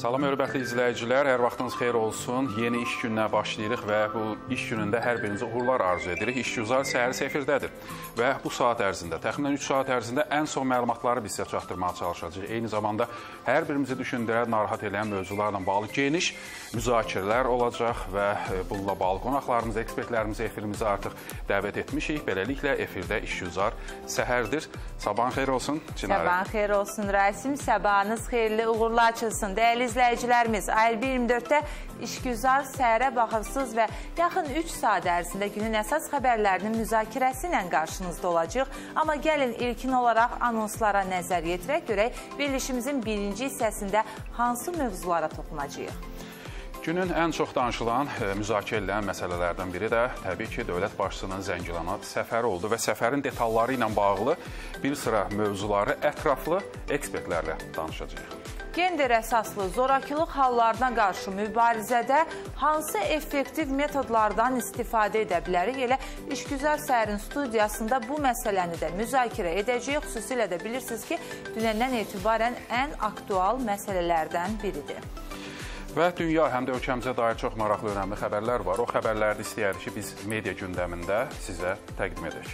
Salam hörmətli izləyicilər, hər vaxtınız xeyir olsun. Yeni iş gününə başlayırıq və bu iş günündə hər birinizə uğurlar arzu edirik. İşgüzar səhər efirdədir və bu saat ərzində, təxminən 3 saat ərzində ən son məlumatları biz sizə çatdırmağa çalışacağıq. Eyni zamanda hər birimizi düşündürən, narahat edən mövzularla bağlı geniş müzakirələr olacaq və bununla bağlı qonaqlarımızı, ekspertlərimizi efirimizə artıq dəvət etmişik. Beləliklə, efirdə işgüzar səhərdir. Sabahın xeyir olsun, Çinarə. Sabahın xeyir olsun, Rasim. Sabahınız xeyirli, uğurlu açılsın. Dəyərli izləyicilərimiz, AL24-də işgüzar səhərə baxırsınız və yaxın 3 saat ərzində günün əsas xəbərlərinin müzakirəsi ilə qarşınızda olacaq. Amma gəlin ilkin olaraq anonslara nəzər yetirək, görək verilişimizin birinci hissəsində hansı mövzulara toxunacağıq. Günün ən çox danışılan, müzakirə edilən məsələlərdən biri də təbii ki, dövlət başçısının Zəngilana səfəri oldu və səfərin detalları ilə bağlı bir sıra mövzuları ətraflı ekspertlərlə danışacağıq. Gender əsaslı zorakılıq hallarına qarşı mübarizədə hansı effektiv metodlardan istifadə edə bilərik? Elə İşgüzar Səhərin studiyasında bu məsələni də müzakirə edəcəyik. Xüsusilə də bilirsiniz ki, dünəndən etibarən ən aktual məsələlərdən biridir. Və dünya, həm də ölkəmizə dair çox maraqlı, önəmli xəbərlər var. O xəbərləri istəyərik ki, biz media gündəmində sizə təqdim edək.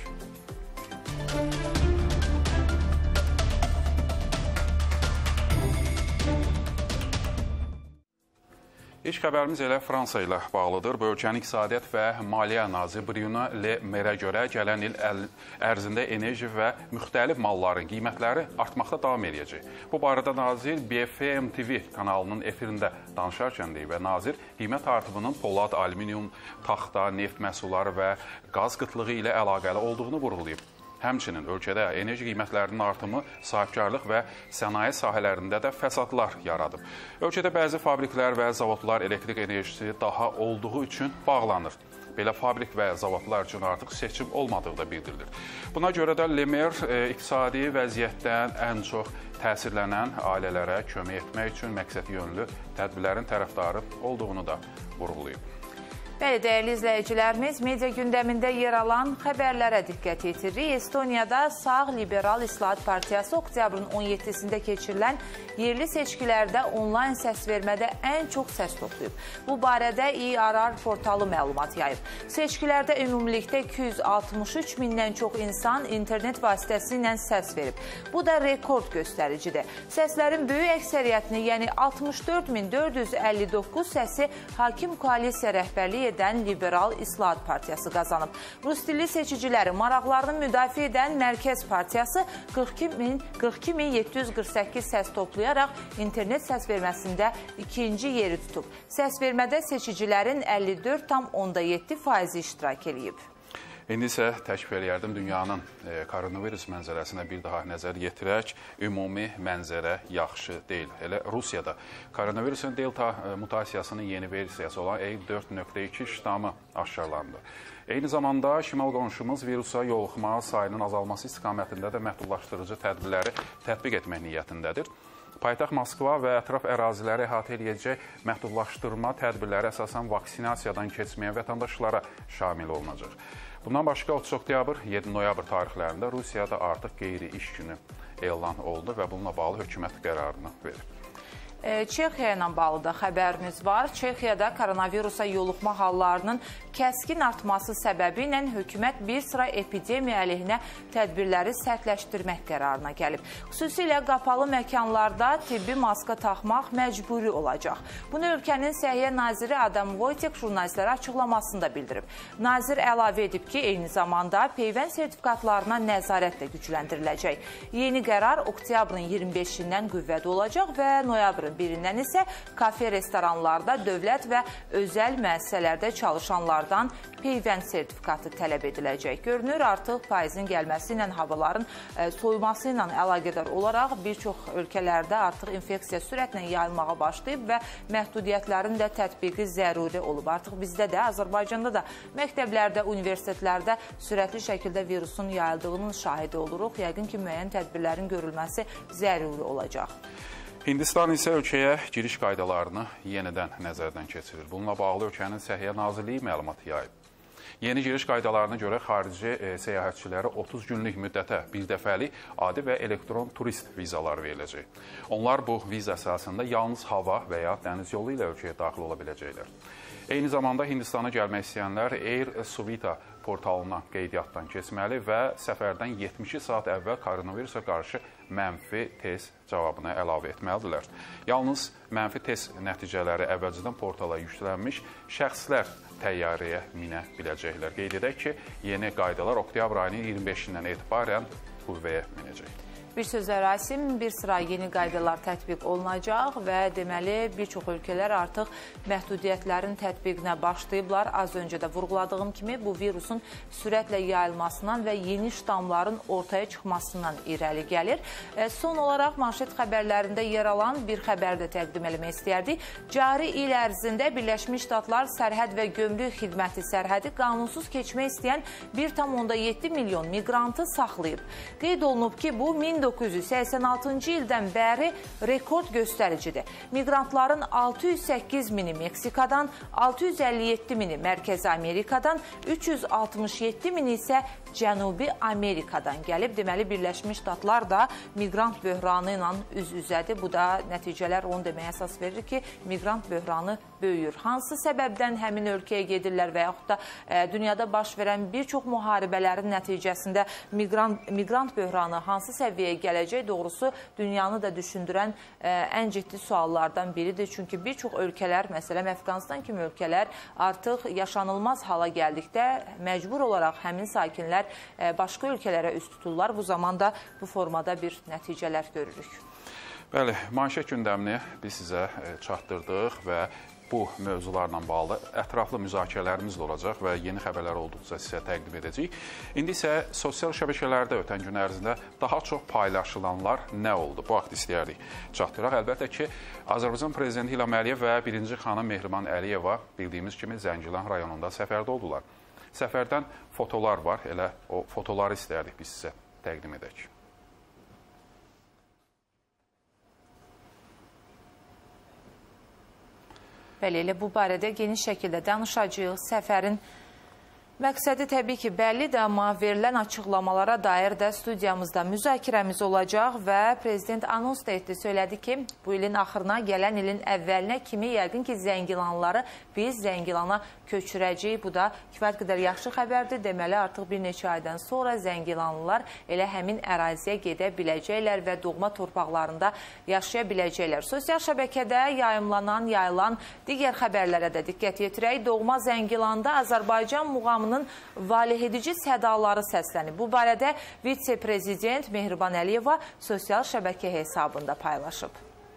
İlk xəbərimiz elə Fransa ilə bağlıdır. Bu ölkənin İqtisadiyyat və Maliyyə naziri Bruno Le Maire görə gələn il ərzində enerji və müxtəlif malların qiymətləri artmaqda davam edəcək. Bu barədə nazir BFM TV kanalının efirində danışarkən deyib və nazir qiymət artımının polad, alüminium, taxta, neft məhsulları və qaz qıtlığı ilə əlaqəli olduğunu vurğulayıb. Həmçinin ölkədə enerji qiymətlərinin artımı sahibkarlıq və sənaye sahələrində də fəsadlar yaradıb. Ölkədə bəzi fabriklər və zavodlar elektrik enerjisi daha olduğu üçün bağlanır. Belə fabrik və zavodlar üçün artıq seçim olmadığı da bildirilir. Buna görə də Le Maire iqtisadi vəziyyətdən ən çox təsirlənən ailələrə kömək etmək üçün məqsədi yönlü tədbirlərin tərəfdarı olduğunu da vurğulayıb. Bəli, dəyərli izləyicilərimiz, media gündəmində yer alan xəbərlərə diqqət yetiririk. Estoniyada Sağ Liberal İslahat Partiyası oktyabrın 17-sində keçirilən yerli seçkilərdə onlayn səsvermədə ən çox səs toplayıb. Bu barədə İRR portalı məlumat yayıb. Seçkilərdə ümumilikdə 263 mindən çox insan internet vasitəsilə səs verib. Bu da rekord göstəricidir. Səslərin böyük əksəriyyətini, yəni 64.459 səsi hakim koalisiya rəhbərliyi edən Liberal İslahat Partiyası qazanıb. Rus dilli seçiciləri maraqlarını müdafiə edən Mərkəz Partiyası 42.748 səs toplayaraq internet səsverməsində ikinci yeri tutub. Səsvermədə seçicilərin 54,7% iştirak edib. İndi isə təklif eləyərdim dünyanın koronavirus mənzərəsinə bir daha nəzər yetirək. Ümumi mənzərə yaxşı deyil. Elə Rusiyada koronavirusun delta mutasiyasının yeni versiyası olan E4.2 ştamı aşkarlandı. Eyni zamanda şimal qonşumuz virusa yoluxma sayının azalması istiqamətində də məhdudlaşdırıcı tədbirləri tətbiq etmək niyyətindədir. Paytaxt Moskva və ətraf əraziləri əhatə edəcək məhdudlaşdırma tədbirləri əsasən vaksinasiyadan keçməyən vətəndaşlara şamil olunacaq. Bundan başqa 30 oktyabr, 7 noyabr tarixlərində Rusiyada artıq qeyri-iş günü elan oldu və bununla bağlı hökumət qərarını verib. Çexiya ilə bağlı da xəbərimiz var. Çexiyada koronavirusa yoluxma hallarının kəskin artması səbəbi ilə hökumət bir sıra epidemiya əleyhinə tədbirləri sərtləşdirmək qərarına gəlib. Xüsusilə qapalı məkanlarda tibbi maska taxmaq məcburi olacaq. Bunu ölkənin Səhiyyə naziri Adam Vojtek jurnalistlərə açıqlamasında bildirib. Nazir əlavə edib ki, eyni zamanda peyvənd sertifikatlarına nəzarət də gücləndiriləcək. Yeni qərar oktyabrın 25-dən qüvvədə olacaq və noyabrın birindən isə kafe, restoranlarda, dövlət və özəl müəssisələrdə çalışanlardan peyvənd sertifikatı tələb ediləcək. Görünür, artıq payızın gəlməsi ilə havaların soyuması ilə əlaqədar olaraq bir çox ölkələrdə artıq infeksiya sürətlə yayılmağa başlayıb və məhdudiyyətlərin də tətbiqi zəruri olub. Artıq bizdə də, Azərbaycanda da məktəblərdə, universitetlərdə sürətli şəkildə virusun yayıldığının şahidi oluruq. Yəqin ki, müəyyən tədbirlərin görülməsi zəruri olacaq. Hindistan isə ölkəyə giriş qaydalarını yenidən nəzərdən keçirir. Bununla bağlı ölkənin Səhiyyə Nazirliyi məlumat yayıb. Yeni giriş qaydalarına görə xarici səyahətçilərə 30 günlük müddətə birdəfəlik adi və elektron turist vizaları veriləcək. Onlar bu viza əsasında yalnız hava və ya dəniz yolu ilə ölkəyə daxil ola biləcəklər. Eyni zamanda Hindistana gəlmək istəyənlər Air Suvita portalından qeydiyyatdan keçməli və səfərdən 72 saat əvvəl koronavirusa qarşı mənfi test cavabını əlavə etməlidirlər. Yalnız mənfi test nəticələri əvvəlcədən portala yüklənmiş şəxslər təyyarəyə minə biləcəklər. Qeyd edək ki, yeni qaydalar oktyabr ayının 25-dən etibarən qüvvəyə minəcək. Bir sözlə Rasim, bir sıra yeni qaydalar tətbiq olunacaq və deməli bir çox ölkələr artıq məhdudiyyətlərin tətbiqinə başlayıblar. Az öncə də vurğuladığım kimi bu virusun sürətlə yayılmasından və yeni ştamların ortaya çıxmasından irəli gəlir. Son olaraq manşet xəbərlərində yer alan bir xəbər də təqdim eləmək istəyərdik. Cari il ərzində Birləşmiş Ştatlar Sərhəd və Gömrük Xidməti sərhədi qanunsuz keçmək istəyən 1,7 milyon miqrantı saxlayıb. Qeyd olunub ki, bu 1986-cı ildən bəri rekord göstəricidir. Miqrantların 608 mini Meksikadan, 657 mini Mərkəzi Amerikadan, 367 mini isə Cənubi Amerikadan gəlib. Deməli, Birləşmiş Ştatlar da miqrant böhranı ilə üz-üzədir. Bu da nəticələr onu deməyə əsas verir ki, miqrant böhranı böyüyür. Hansı səbəbdən həmin ölkəyə gedirlər və yaxud da dünyada baş verən bir çox müharibələrin nəticəsində miqrant böhranı hansı səviyyəyə gələcək, doğrusu dünyanı da düşündürən ən ciddi suallardan biridir. Çünki bir çox ölkələr, məsələn Əfqanistan kimi ölkələr artıq yaşanılmaz hala gəldikdə məcbur olaraq həmin sakinlər başqa ölkələrə üst tuturlar. Bu zamanda bu formada bir nəticələr görürük. Bəli, manşet gündəmini biz sizə çatdırdıq və bu mövzularla bağlı ətraflı müzakirələrimiz də olacaq və yeni xəbərlər olduqca sizə təqdim edəcəyik. İndi isə sosial şəbəkələrdə ötən gün ərzində daha çox paylaşılanlar nə oldu? Bu vaxt istəyərdik çatdıraq. Əlbəttə ki, Azərbaycan Prezidenti İlham Əliyev və birinci xanım Mehriban Əliyeva bildiyimiz kimi Zəngilan rayonunda səfərdə oldular. Səfərdən fotolar var, elə o fotoları istəyərdik biz sizə təqdim edək. Bəli, elə bu barədə geniş şəkildə danışacağıq. Səfərin məqsədi təbii ki, bəllidir, amma verilən açıqlamalara dair də studiyamızda müzakirəmiz olacaq və Prezident anons da etdi, söylədi ki, bu ilin axırına, gələn ilin əvvəlinə kimi yəqin ki, Zəngilanları biz Zəngilana köçürəcəyik. Bu da kifayət qədər yaxşı xəbərdir. Deməli, artıq bir neçə aydan sonra Zəngilanlılar elə həmin əraziyə gedə biləcəklər və doğma torpaqlarında yaşaya biləcəklər. Sosial şəbəkədə yayılan digər xəbərlərə də diqqət yetirək. Doğma Zəngilanda Azərbaycan muğamının valihedici sədaları səslənib. Bu barədə vitse-prezident Mehriban Əliyeva sosial şəbəkə hesabında paylaşıb.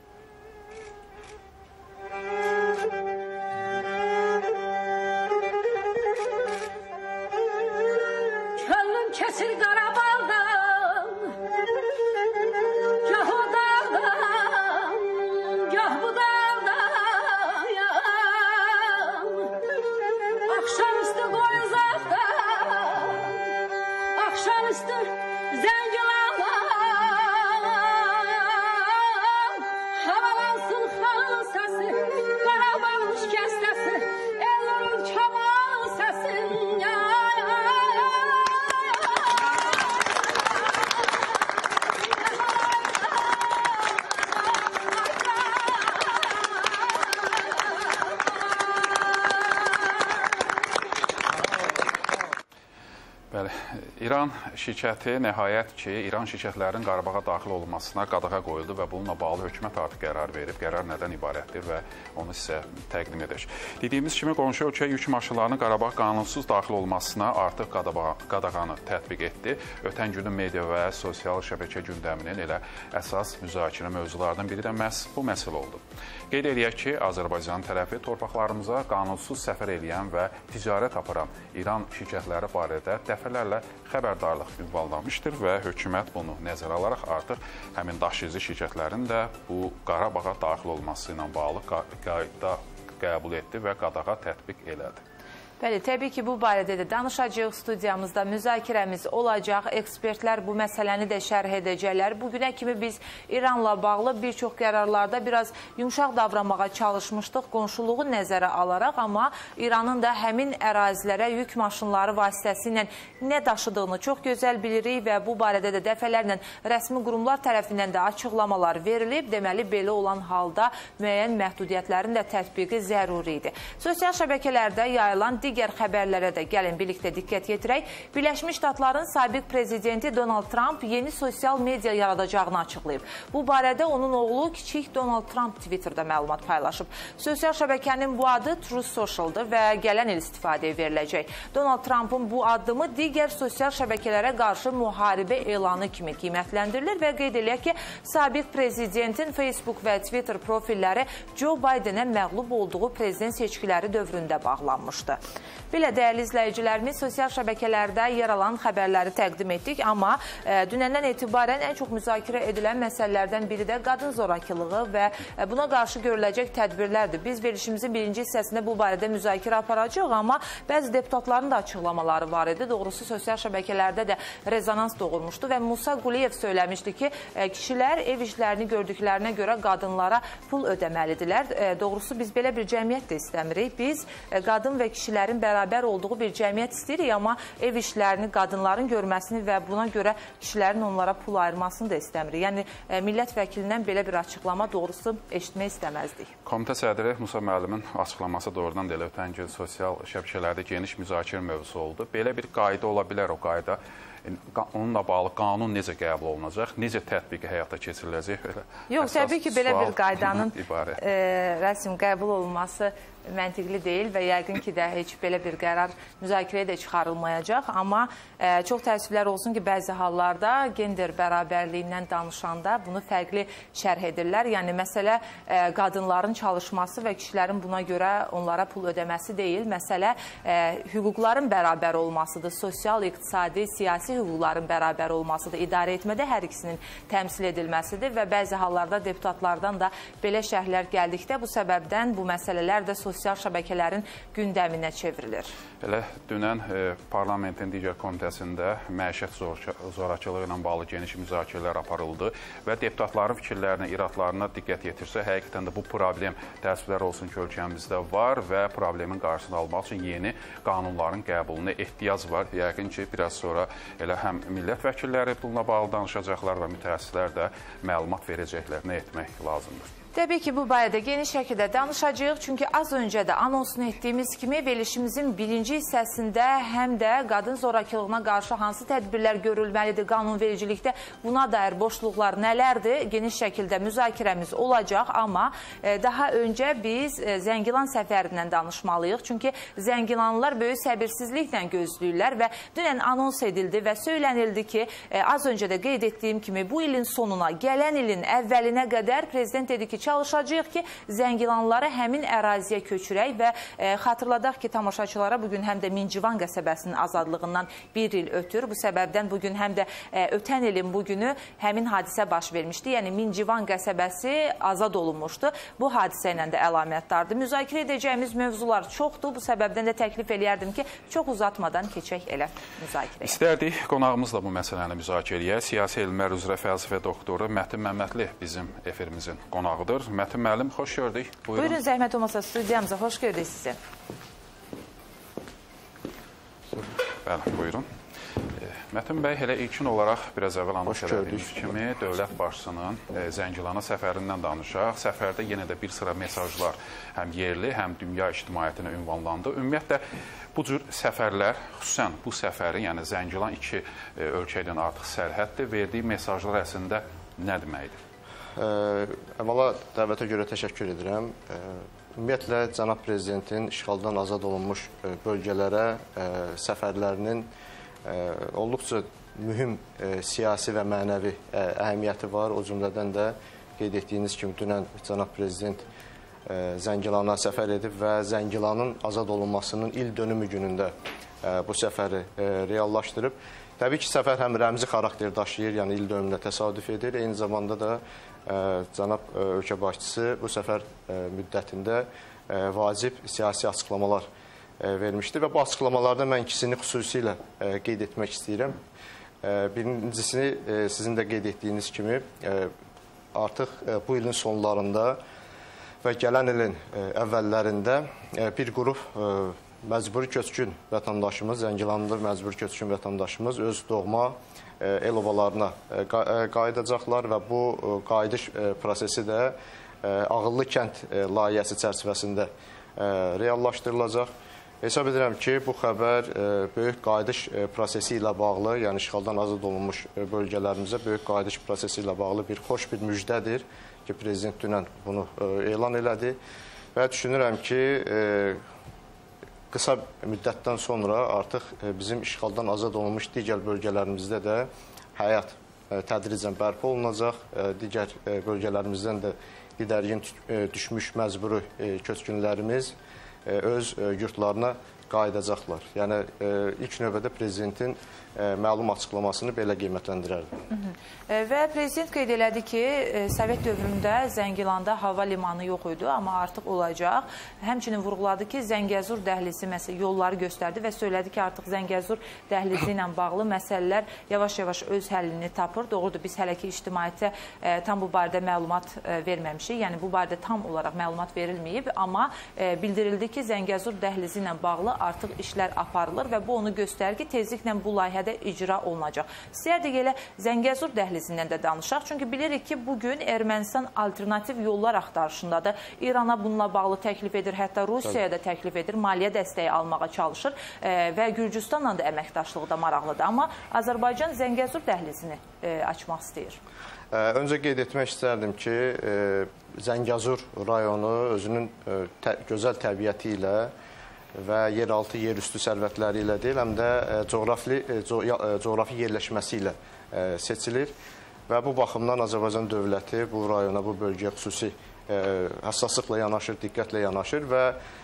Kesir Qarabağdan, gah o dağdan, gah bu dağdan, akşamüstü Qoyuzaqdan, akşamüstü Zəngilandan, havalansın xan səsi, Qarabağın şikəstəsi, ellərin kaman səsi, İran şirkəti nəhayət ki, İran şirkətlərinin Qarabağa daxil olunmasına qadağa qoyuldu və bununla bağlı hökumət artıq qərar verib. Qərar nədən ibarətdir və onu sizə təqdim edək. Dediyimiz kimi, qonşu ölkə yük maşınlarının Qarabağa qanunsuz daxil olmasına artıq qadağanı tətbiq etdi. Ötən günün media və sosial şəbəkə gündəminin elə əsas müzakirə mövzularından biri də məhz bu məsələ oldu. Qeyd edək ki, Azərbaycan tərəfi torpaqlarımıza qanunsuz səfər edən və ticarət aparan İran şirkətləri barədə dəfələrlə xəbərdarlıq ünvanlamışdır və hökumət bunu nəzərə alaraq artıq həmin daşıyıcı şirkətlərin də bu Qarabağa daxil olması ilə bağlı qayda qəbul etdi və qadağa tətbiq elədi. Bəli, təbii ki, bu barədə də danışacağıq, studiyamızda müzakirəmiz olacaq, ekspertlər bu məsələni də şərh edəcəklər. Bugünə kimi biz İranla bağlı bir çox qərarlarda biraz yumşaq davranmağa çalışmışdıq, qonşuluğu nəzərə alaraq, amma İranın da həmin ərazilərə yük maşınları vasitəsilə nə daşıdığını çox gözəl bilirik və bu barədə də dəfələrlə rəsmi qurumlar tərəfindən də açıqlamalar verilib. Deməli, belə olan halda müəyyən məhdudiyyətlərin də tətbiqi zəruri idi. Sosial şəbəkələrdə yayılan digər xəbərlərə də gəlin birlikdə diqqət yetirək. Birləşmiş Ştatların sabiq prezidenti Donald Trump yeni sosial media yaradacağını açıqlayıb. Bu barədə onun oğlu kiçik Donald Trump Twitter'da məlumat paylaşıb. Sosial şəbəkənin bu adı Truth Social'dır və gələn il istifadəyə veriləcək. Donald Trump'ın bu addımı digər sosial şəbəkələrə qarşı müharibə elanı kimi qiymətləndirilir və qeyd eləyək ki, sabiq prezidentin Facebook və Twitter profilləri Joe Biden'ə məğlub olduğu prezident seçkiləri dövründə bağlanmışdı. Belə dəyərli izləyicilərimiz, sosial şəbəkələrdə yer alan xəbərləri təqdim etdik, amma dünəndən etibarən ən çox müzakirə edilən məsələlərdən biri də qadın zorakılığı və buna qarşı görüləcək tədbirlərdir. Biz verilişimizin birinci hissəsində bu barədə müzakirə aparacağıq, amma bəzi deputatların da açıqlamaları var idi. Doğrusu sosial şəbəkələrdə də rezonans doğurmuşdu və Musa Quliyev söyləmişdi ki, kişilər ev işlərini gördüklərinə görə qadınlara pul ödəməlidirlər. Doğrusu biz belə bir cəmiyyət də istəmirik. Biz qadın və kişilərin bərabər olduğu bir cəmiyyət istəyirik, amma ev işlərini qadınların görməsini və buna görə kişilərin onlara pul ayırmasını da istəmirik. Yəni, millət vəkilindən belə bir açıqlama doğrusu eşitmək istəməzdik. Komitə sədri Musa müəllimin açıqlaması doğrudan da elə ötən gün sosial şəbəkələrdə geniş müzakirə mövzusu oldu. Belə bir qayda ola bilər, o qayda. Onunla bağlı qanun necə qəbul olunacaq, necə tətbiqi həyata keçiriləcək? Yox, təbii ki, belə bir qaydanın rəsmi qəbul olunması məntiqli deyil və yəqin ki də heç belə bir qərar müzakirəyə də çıxarılmayacaq. Amma çox təəssüflər olsun ki, bəzi hallarda gender bərabərliyindən danışanda bunu fərqli şərh edirlər. Yəni, məsələ qadınların çalışması və kişilərin buna görə onlara pul ödəməsi deyil. Məsələ hüquqların bərabər olmasıdır, sosial, iqtisadi, siyasi hüquqların bərabər olmasıdır. İdarə etmədə hər ikisinin təmsil edilməsidir və bəzi hallarda deputatlardan da belə şərhlər gəldikdə bu səbəbdən bu məsələlər də sosial şəbəkələrin gündəminə çevrilir. Elə dünən parlamentin digər komitəsində məişət zorakılığı ilə bağlı geniş müzakirələr aparıldı və deputatların fikirlərinə, iradlarına diqqət yetirsə, həqiqətən də bu problem təəssüflər olsun ki, ölkəmizdə var və problemin qarşısını almaq üçün yeni qanunların qəbuluna ehtiyac var. Yəqin ki, biraz sonra elə həm millət vəkilləri bununla bağlı danışacaqlar və mütəxəssislər də məlumat verəcəklər, nə etmək lazımdır. Təbii ki, bu barədə geniş şəkildə danışacağıq. Çünki az öncə də anonsunu etdiyimiz kimi verilişimizin birinci hissəsində həm də qadın zorakılığına qarşı hansı tədbirlər görülməlidir qanunvericilikdə, buna dair boşluqlar nələrdir? Geniş şəkildə müzakirəmiz olacaq, amma daha öncə biz Zəngilan səfərindən danışmalıyıq. Çünki Zəngilanlılar böyük səbirsizliklə gözləyirlər və dünən anons edildi və söylənildi ki, az öncə də qeyd etdiyim kimi bu ilin sonuna, gələn ilin əvvəlinə qədər prezident dedi ki, çalışacağıq ki, Zəngilanları həmin əraziyə köçürək və xatırladaq ki, tamaşaçılara bugün həm də Mincivan qəsəbəsinin azadlığından bir il ötür. Bu səbəbdən bugün həm də ötən ilin bugünü həmin hadisə baş vermişdi. Yəni, Mincivan qəsəbəsi azad olunmuşdu. Bu hadisə ilə də əlamətdardır. Müzakirə edəcəyimiz mövzular çoxdur. Bu səbəbdən də təklif eləyərdim ki, çox uzatmadan keçək elə müzakirəyə. İstərdik qonağımızla bu məsələni müzakirə edək. Siyasi elmlər üzrə fəlsəfə doktoru Mətin Məmmədli bizim efirimizin qonağıdır. Mətin müəllim, xoş gördük. Buyurun, zəhmət olmasa studiyamıza xoş gördük sizi. Bəli, buyurun. Mətin bəy, elə ilkin olaraq biraz əvvəl anons edildiyimiz kimi dövlət başçısının Zəngilana səfərindən danışaq. Səfərdə yenə də bir sıra mesajlar həm yerli, həm dünya ictimaiyyətinə ünvanlandı. Ümumiyyətlə, bu cür səfərlər, xüsusən bu səfərin, yəni Zəngilan iki ölkədən artıq sərhəddir, verdiyi mesajlar əslində nə deməkdir? Əvvəla dəvətə görə təşəkkür edirəm. Ümumiyyətlə, cənab prezidentin işğaldan azad olunmuş bölgələrə səfərlərinin olduqca mühüm siyasi və mənəvi əhəmiyyəti var. O cümlədən də qeyd etdiyiniz kimi dünən cənab prezident Zəngilana səfər edib və Zəngilanın azad olunmasının il dönümü günündə bu səfəri reallaşdırıb. Təbii ki, səfər həm rəmzi xarakter daşıyır, yəni il dönümünə təsadüf edir. Eyni zamanda da cənab ölkə başçısı bu səfər müddətində vacib siyasi açıqlamalar vermişdi və bu açıqlamalarda mən ikisini xüsusilə qeyd etmək istəyirəm. Birincisini sizin də qeyd etdiyiniz kimi artıq bu ilin sonlarında və gələn ilin əvvəllərində bir qrup məcburi köçkün vətəndaşımız, Zəngilanlı məcburi köçkün vətəndaşımız öz doğma el ovalarına qayıdacaqlar və bu qayıdış prosesi də ağıllı kənd layihəsi çərçivəsində reallaşdırılacaq. Hesab edirəm ki, bu xəbər böyük qayıdış prosesi ilə bağlı, yəni işğaldan azad olunmuş bölgələrimizə böyük qayıdış prosesi ilə bağlı bir xoş bir müjdədir ki, Prezident dünən bunu elan elədi və düşünürəm ki, qısa müddətdən sonra artıq bizim işğaldan azad olunmuş digər bölgələrimizdə də həyat tədricən bərpa olunacaq. Digər bölgələrimizdən də didərgin düşmüş məcburi köçkünlərimiz öz yurtlarına qayıdacaqlar. Yəni, ilk növbədə Prezidentin məlum açıqlamasını belə qiymətləndirərdim. Və Prezident qeyd elədi ki, Sovet dövründə Zəngilanda hava limanı yox idi, amma artıq olacaq. Həmçinin vurğuladı ki, Zəngəzur dəhlizi yolları göstərdi və söylədi ki, artıq Zəngəzur dəhlizi ilə bağlı məsələlər yavaş-yavaş öz həllini tapır. Doğrudur, biz hələ ki ictimaiyyətə tam bu barədə məlumat verməmişik, yəni bu barədə tam olaraq məlumat verilməyib, amma bildirildi ki, Zəngəzur dəhlizi ilə bağlı artıq işlər aparılır və bu onu göstərir ki, tezliklə bu layihədə icra olunacaq. İstəyərdik elə Zəngəzur dəhlizindən də danışaq. Çünki bilirik ki, bugün Ermənistan alternativ yollar axtarışındadır. İrana bununla bağlı təklif edir, hətta Rusiyaya da təklif edir, maliyyə dəstəyi almağa çalışır və Gürcüstanla da əməkdaşlığı da maraqlıdır. Amma Azərbaycan Zəngəzur dəhlizini açmaq istəyir. Öncə qeyd etmək istərdim ki, Zəngəzur rayonu özünün gözəl təbiəti ilə və yeraltı, yerüstü sərvətləri ilə deyil, həm də coğrafi yerləşməsi ilə seçilir və bu baxımdan Azərbaycan dövləti bu rayona, bu bölgəyə xüsusi həssaslıqla yanaşır, diqqətlə yanaşır və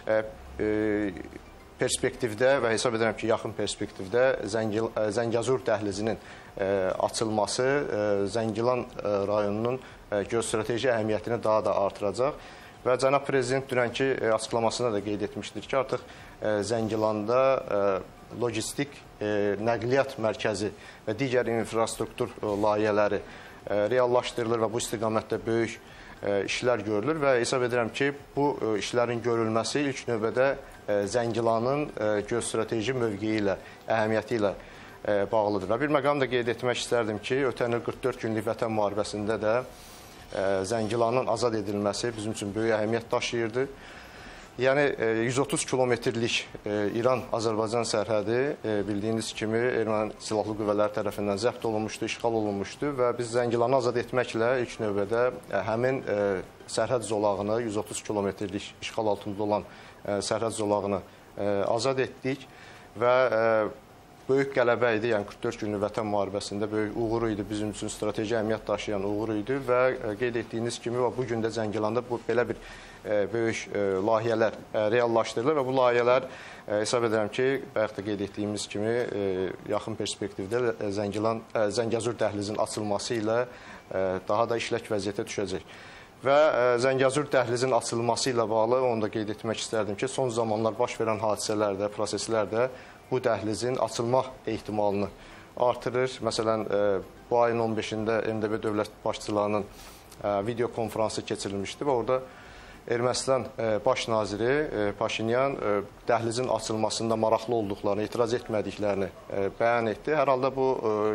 perspektivdə və hesab edirəm ki, yaxın perspektivdə Zəngəzur dəhlizinin açılması Zəngilan rayonunun geostrateji əhəmiyyətini daha da artıracaq. Və Cənab Prezident dünənki açıqlamasında da qeyd etmişdir ki, artıq Zəngilanda logistik nəqliyyat mərkəzi və digər infrastruktur layihələri reallaşdırılır və bu istiqamətdə böyük işlər görülür və hesab edirəm ki, bu işlərin görülməsi ilk növbədə Zəngilanın geostrateji mövqeyi ilə, əhəmiyyəti ilə bağlıdır. Və bir məqam da qeyd etmək istərdim ki, ötən il 44 günlük vətən müharibəsində də Zəngilanın azad edilməsi bizim üçün böyük əhəmiyyət daşıyırdı. Yəni, 130 kilometrlik İran-Azərbaycan sərhədi bildiyiniz kimi Erməni silahlı qüvvələri tərəfindən zəbt olunmuşdu, işğal olunmuşdu və biz Zəngilanı azad etməklə ilk növbədə həmin sərhəd zolağını, 130 kilometrlik işğal altında olan sərhəd zolağını azad etdik və böyük qələbə idi, yəni 44 günlük vətən müharibəsində böyük uğur idi, bizim üçün strateji əhəmiyyət daşıyan uğur idi və qeyd etdiyiniz kimi bu gün də Zəngilanda belə bir böyük layihələr reallaşdırılır və bu layihələr hesab edirəm ki, bayaq da qeyd etdiyimiz kimi yaxın perspektivdə Zəngəzur dəhlizinin açılması ilə daha da işlək vəziyyətə düşəcək. Və Zəngəzur dəhlizinin açılması ilə bağlı onu da qeyd etmək istərdim ki, son zamanlar baş verən hadisələr də, proseslər də bu dəhlizin açılma ehtimalını artırır. Məsələn, bu ayın 15-də MDB dövlət başçılarının video konferansı keçirilmişdi və orada Ermənistan baş naziri Paşinyan dəhlizin açılmasında maraqlı olduqlarını, etiraz etmədiklərini bəyan etdi. Hər halda bu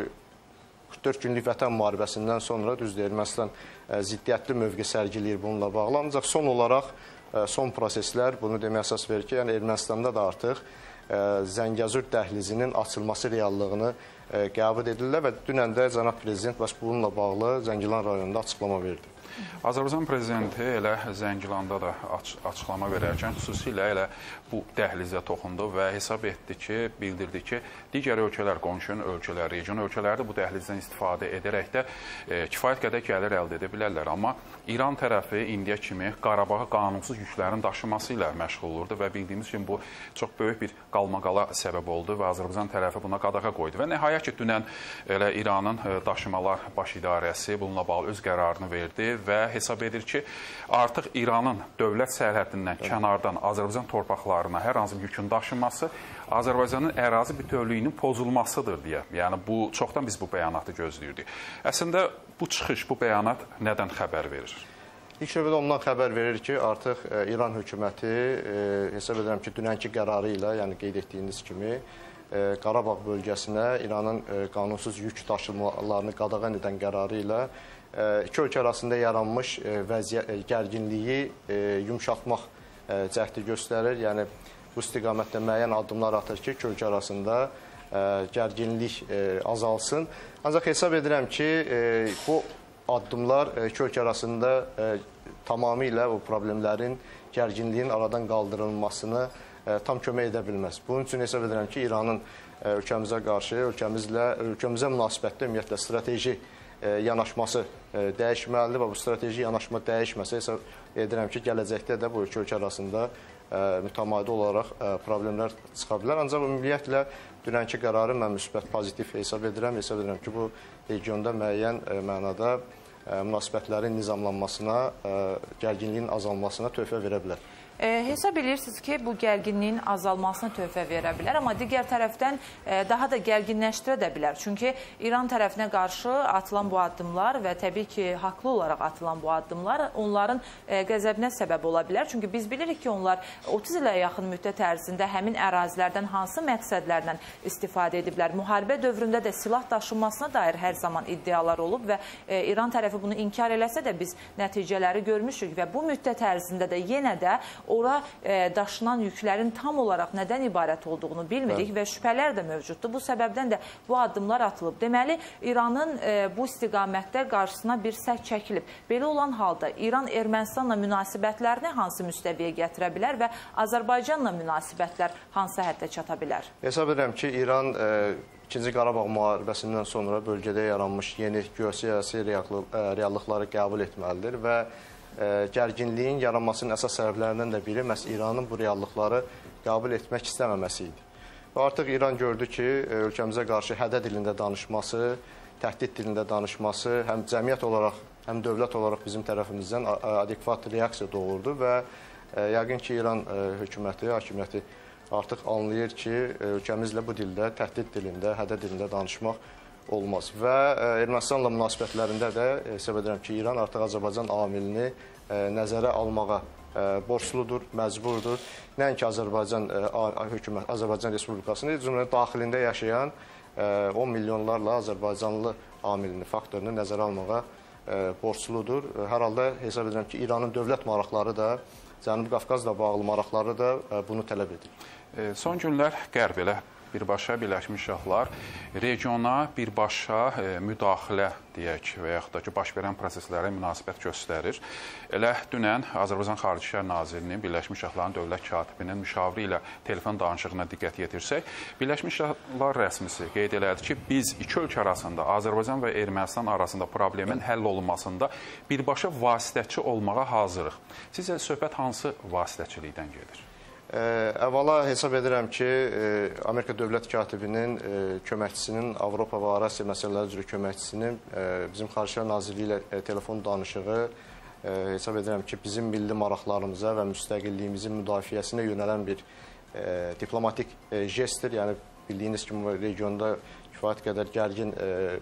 44 günlük vətən müharibəsindən sonra düzdür, Ermənistan ziddiyyətli mövqe sərgiləyir bununla bağlı. Ancaq son olaraq son proseslər bunu deməyə əsas verir ki, yəni Ermənistanda da artıq Zəngəzur dəhlizinin açılması reallığını qəbul edirlər və dünən də Cənab Prezident bununla bağlı Zəngilan rayonunda açıqlama verdi. Azərbaycan Prezidenti elə Zəngilanda da açıqlama verərkən xüsusilə elə bu dəhlizə toxundu və hesab etdi ki, bildirdi ki, digər ölkələr, qonşu ölkələr, region ölkələri də bu dəhlizdən istifadə edərək də kifayət qədər gəlir əldə edə bilərlər. Amma İran tərəfi indiyə kimi Qarabağı qanunsuz yüklərin daşıması ilə məşğul olurdu və bildiyimiz kimi bu çox böyük bir qalmaqala səbəb oldu və Azərbaycan tərəfi buna qadağa qoydu. Və nəhayət ki, dünən elə İranın daşımalar baş idarəsi bununla bağlı öz qərarını verdi və hesab edir ki, artıq İranın dövlət sərhəddindən kənardan Azərbaycan torpaqlarına hər hansı bir yükün daşınması Azərbaycanın ərazi bütövlüyünün pozulmasıdır deyə. Yəni, çoxdan biz bu bəyanatı gözləyirdik. Əslində, bu çıxış, bu bəyanat nədən xəbər verir? İlk növbədə ondan xəbər verir ki, artıq İran hökuməti, hesab edirəm ki, dünənki qərarı ilə, yəni qeyd etdiyiniz kimi, Qarabağ bölgəsinə İranın qanunsuz yük daşımalarını qadağan edən qərarı ilə iki ölkə arasında yaranmış gərginliyi yumşaltmaq cəhdi göstərir. Yəni, bu istiqamətdə müəyyən addımlar atır ki, iki ölkə arasında gərginlik azalsın. Ancaq hesab edirəm ki, bu addımlar iki ölkə arasında tamamilə bu problemlərin, gərginliyin aradan qaldırılmasını tam kömək edə bilməz. Bunun üçün hesab edirəm ki, İranın ölkəmizə qarşı, ölkəmizə münasibətdə ümumiyyətlə strateji yanaşması dəyişməlidir və bu strateji yanaşma dəyişməsə hesab edirəm ki, gələcəkdə də bu iki ölkə arasında mütəmadi olaraq problemlər çıxa bilər. Ancaq ümumiyyətlə dünənki qərarı mən müsbət pozitiv hesab edirəm. Hesab edirəm ki, bu regionda müəyyən mənada münasibətlərin nizamlanmasına, gərginliyin azalmasına töhfə verə bilər. Hesab edirsiniz ki, bu gərginliyin azalmasına töhfə verə bilər, amma digər tərəfdən daha da gərginləşdirə də bilər. Çünki İran tərəfinə qarşı atılan bu addımlar və təbii ki, haqlı olaraq atılan bu addımlar onların qəzəbinə səbəb ola bilər. Çünki biz bilirik ki, onlar 30 ilə yaxın müddət ərzində həmin ərazilərdən hansı məqsədlərlə istifadə ediblər. Müharibə dövründə də silah daşınmasına dair hər zaman iddialar olub və İran tərəfi bunu inkar eləsə də biz nəticələri görmüşük və bu müddət ərzində də yenə də ora daşınan yüklərin tam olaraq nədən ibarət olduğunu bilmirik və şübhələr də mövcuddur. Bu səbəbdən də bu addımlar atılıb. Deməli, İranın bu istiqamətdə qarşısına bir səhv çəkilib. Belə olan halda İran Ermənistanla münasibətlərini hansı müstəviyə gətirə bilər və Azərbaycanla münasibətlər hansı həddə çata bilər? Hesab edirəm ki, İran İkinci Qarabağ müharibəsindən sonra bölgədə yaranmış yeni geosiyasi reallıqları qəbul etməlidir və gərginliyin yaranmasının əsas səbəblərindən də biri məhz İranın bu reallıqları qəbul etmək istəməməsi idi. Və artıq İran gördü ki, ölkəmizə qarşı hədə dilində danışması, təhdid dilində danışması həm cəmiyyət olaraq, həm dövlət olaraq bizim tərəfimizdən adekvat reaksiya doğurdu və yəqin ki, İran hökuməti, hakimiyyəti artıq anlayır ki, ölkəmizlə bu dildə, təhdid dilində, hədə dilində danışmaq olmaz. Və Ermənistanla münasibətlərində də hesab edirəm ki, İran artıq Azərbaycan amilini nəzərə almağa borcludur, məcburdur. Nəinki Azərbaycan hökumət, Azərbaycan Respublikasının cümlənin daxilində yaşayan 10 milyonlarla Azərbaycanlı amilini, faktorunu nəzərə almağa borcludur. Hər halda hesab edirəm ki, İranın dövlət maraqları da, Cənubi Qafqazla bağlı maraqları da bunu tələb edir. Son günlər Qərb elə birbaşa Birləşmiş Ştatlar regiona birbaşa müdaxilə deyək və yaxud da ki, baş verən proseslərə münasibət göstərir. Elə dünən Azərbaycan Xarici İşlər Nazirinin Birləşmiş Ştatların dövlət katibinin müşaviri ilə telefon danışığına diqqət yetirsək, Birləşmiş Ştatlar rəsmisi qeyd elədi ki, biz iki ölkə arasında, Azərbaycan və Ermənistan arasında problemin həll olunmasında birbaşa vasitəçi olmağa hazırıq. Sizcə söhbət hansı vasitəçilikdən gedir? Əvvəla hesab edirəm ki, Amerika dövlət katibinin köməkçisinin, Avropa və Asiya məsələləri üzrə köməkçisinin bizim Xarici İşlər Nazirliyi ilə telefon danışığı hesab edirəm ki, bizim milli maraqlarımıza və müstəqilliyimizin müdafiəsinə yönələn bir diplomatik jestdir. Yəni, bildiyiniz kimi, regionda kifayət qədər gərgin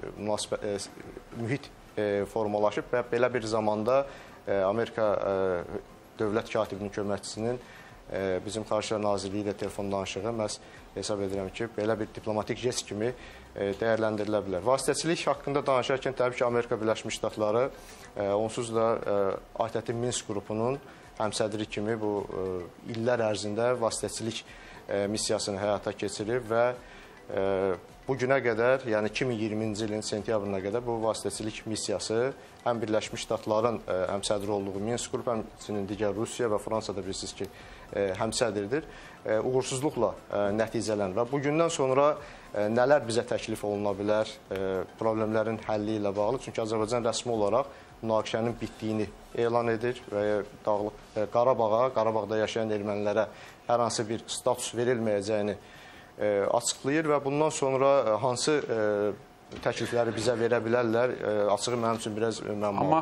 mühit formalaşıb və belə bir zamanda Amerika dövlət katibinin köməkçisinin bizim Xarici İşlər Nazirliyi ilə telefon danışığı məhz hesab edirəm ki, belə bir diplomatik jest kimi dəyərləndirilə bilər. Vasitəçilik haqqında danışarkən təbii ki, Amerika Birləşmiş Ştatları onsuz da ATƏT Minsk qrupunun həmsədri kimi bu illər ərzində vasitəçilik missiyasını həyata keçirib və bu günə qədər, yəni 2020-ci ilin sentyabrına qədər bu vasitəçilik missiyası həm Birləşmiş Ştatların həmsədri olduğu Minsk qrup, həmçinin digər Rusiya və Fransa da bilirsiniz ki, həmsədirdir, uğursuzluqla nəticələnir. Və bugündən sonra nələr bizə təklif oluna bilər problemlərin həlli ilə bağlı? Çünki Azərbaycan rəsmi olaraq münaqişənin bitdiyini elan edir və Qarabağda yaşayan ermənilərə hər hansı bir status verilməyəcəyini açıqlayır və bundan sonra hansı təklifləri bizə verə bilərlər, açığı mənim üçün biraz məmnun. Amma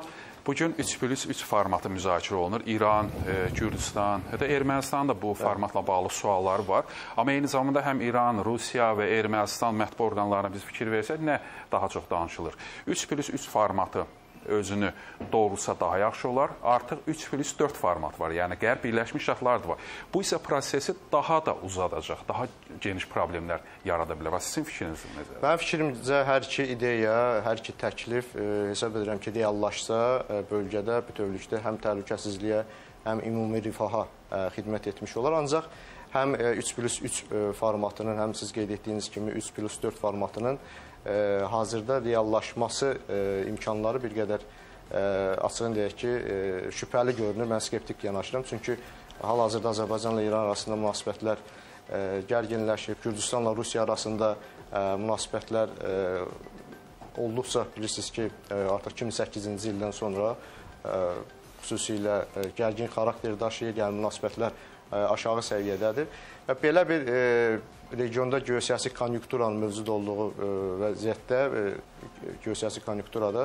Bugün 3+3 formatı müzakirə olunur. İran, Gürcistan, hətta Ermənistan da bu formatla bağlı sualları var. Amma eyni zamanda həm İran, Rusiya və Ermənistan mətbu orqanlarına biz fikir versək, nə daha çox danışılır? 3+3 formatı özünü doğrulsa daha yaxşı olar. Artıq 3+4 format var, yəni Qərb Birləşmiş Ştatları da var. Bu isə prosesi daha da uzadacaq, daha geniş problemlər yarada bilər. Sizin fikriniz necə? Mənim fikrimcə hər iki ideya, hər iki təklif hesab edirəm ki, reallaşsa bölgədə bütövlükdə həm təhlükəsizliyə, həm ümumi rifaha xidmət etmiş olar. Ancaq həm 3+3 formatının, həm siz qeyd etdiyiniz kimi 3+4 formatının hazırda reallaşması imkanları bir qədər açığın deyək ki, şübhəli görünür. Mən skeptik yanaşıram. Çünki hal-hazırda Azərbaycanla İran arasında münasibətlər gərginləşib. Gürcistanla Rusiya arasında münasibətlər olduqca bilirsiniz ki, artıq 2008-ci ildən sonra xüsusilə gərgin xarakter daşıyır, yəni münasibətlər aşağı səviyyədədir. Və belə bir regionda geosiyasi konjunkturanın mövcud olduğu vəziyyətdə, geosiyasi konjunkturada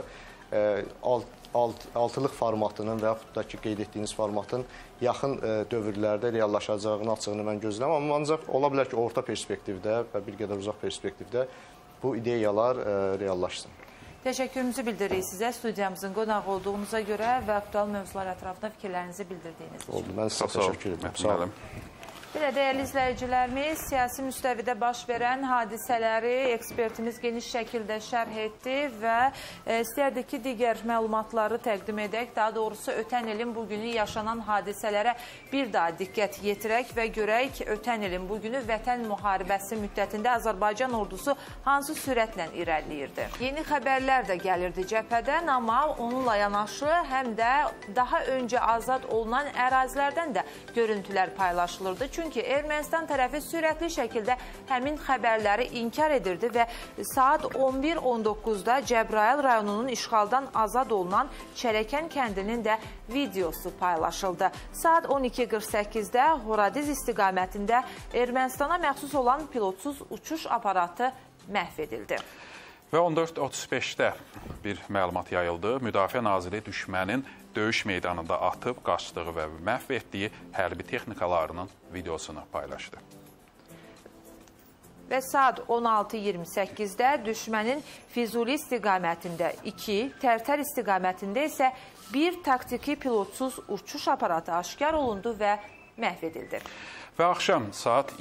altılıq formatının və yaxud da ki, qeyd etdiyiniz formatın yaxın dövrlərdə reallaşacağını açığını mən gözləyirəm. Amma ancaq ola bilər ki, orta perspektivdə və bir qədər uzaq perspektivdə bu ideyalar reallaşsın. Təşəkkürümüzü bildiririk sizə, studiyamızın qonağı olduğunuza görə və aktual mövzular ətrafında fikirlərinizi bildirdiyiniz üçün. Oldu, mən sizə təşəkkür edirəm. Sağ olun. Belə dəyərli izləyicilərimiz, siyasi müstəvidə baş verən hadisələri ekspertimiz geniş şəkildə şərh etdi və istərdik ki, digər məlumatları təqdim edək. Daha doğrusu, ötən ilin bugünü yaşanan hadisələrə bir daha diqqət yetirək və görək, ötən ilin bugünü vətən müharibəsi müddətində Azərbaycan ordusu hansı sürətlə irəliləyirdi. Yeni xəbərlər də gəlirdi cəbhədən, amma onunla yanaşı həm də daha öncə azad olunan ərazilərdən də görüntülər paylaşılırdı. Çünki Ermənistan tərəfi sürətli şəkildə həmin xəbərləri inkar edirdi və saat 11:19-da Cəbrayıl rayonunun işğaldan azad olunan Çərəkən kəndinin də videosu paylaşıldı. Saat 12:48-də Horadiz istiqamətində Ermənistana məxsus olan pilotsuz uçuş aparatı məhv edildi. Və 14:35-də bir məlumat yayıldı. Müdafiə naziri düşmənin döyüş meydanında atıb, qaçdığı və məhv etdiyi hərbi texnikalarının videosunu paylaşdı. Və saat 16:28-də düşmənin Füzuli istiqamətində 2, Tərtər istiqamətində isə bir taktiki pilotsuz uçuş aparatı aşkar olundu və məhv edildi. Və axşam saat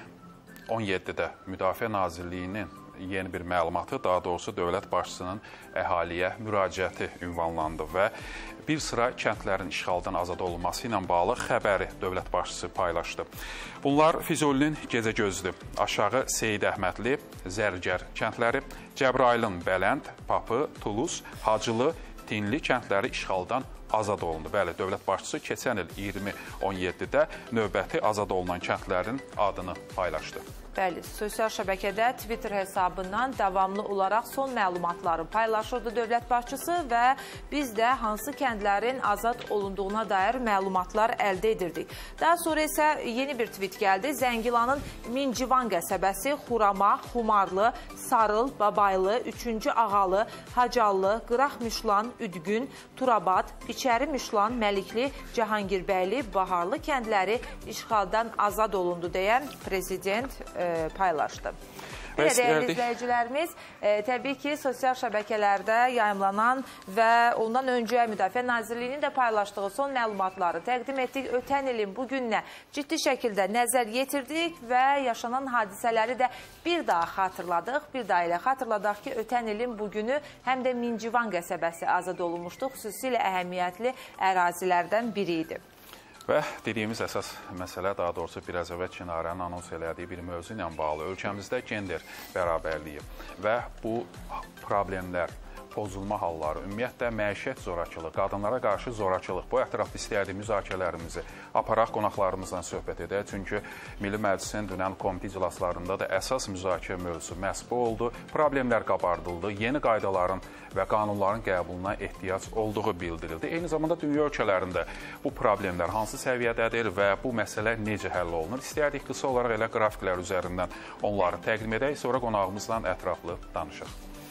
20:17-də Müdafiə Nazirliyinin yeni bir məlumatı, daha doğrusu dövlət başçısının əhaliyə müraciəti ünvanlandı və bir sıra kəndlərin işğaldan azad olunması ilə bağlı xəbəri dövlət başçısı paylaşdı. Bunlar Füzulinin Gecəgözdü, Aşağı Seyid Əhmədli, Zərgər kəndləri, Cəbrailin Bələnd, Papı, Tulus, Hacılı, Tinli kəndləri işğaldan azad olundu. Bəli, dövlət başçısı keçən il 2017-də növbəti azad olunan kəndlərin adını paylaşdı. Bəli, sosial şəbəkədə Twitter hesabından davamlı olaraq son məlumatları paylaşırdı dövlət başçısı və biz də hansı kəndlərin azad olunduğuna dair məlumatlar əldə edirdik. Daha sonra isə yeni bir tweet gəldi. Zəngilanın Mincivan qəsəbəsi, Xurama, Xumarlı, Sarıl, Babaylı, 3-cü Ağalı, Hacallı, Qıraq Müşlan, Üdgün, Turabad, İçəri Müşlan, Məlikli, Cahangirbəyli, Baharlı kəndləri işğaldan azad olundu deyə prezident paylaşdı. Belə dəyərli izləyicilərimiz, təbii ki, sosial şəbəkələrdə yayımlanan və ondan öncə Müdafiə Nazirliyinin də paylaşdığı son məlumatları təqdim etdik. Ötən ilin bugününə ciddi şəkildə nəzər yetirdik və yaşanan hadisələri də bir daha xatırladıq. Bir daha ilə xatırladaq ki, ötən ilin bugünü həm də Mincivan qəsəbəsi azad olunmuşdu. Xüsusilə əhəmiyyətli ərazilərdən biri idi. Və dediyimiz əsas məsələ, daha doğrusu biraz əvvəl Çinarənin anons elədiyi bir mövzu ilə bağlı. Ölkəmizdə gender bərabərliyi və bu problemlər, pozulma halları, ümumiyyətlə məişət zorakılığı, qadınlara qarşı zorakılıq. Bu ətrafda istəyərdik müzakirələrimizi aparaq, qonaqlarımızla söhbət edək. Çünki Milli Məclisin dünən komitə iclaslarında da əsas müzakirə mövzusu məhz bu oldu. Problemlər qabardıldı, yeni qaydaların və qanunların qəbuluna ehtiyac olduğu bildirildi. Eyni zamanda dünya ölkələrində bu problemlər hansı səviyyədədir və bu məsələ necə həll olunur? İstəyərdik qısa olaraq elə qrafiklər üzərindən onları təqdim edək, sonra qonağımızla ətraflı danışaq.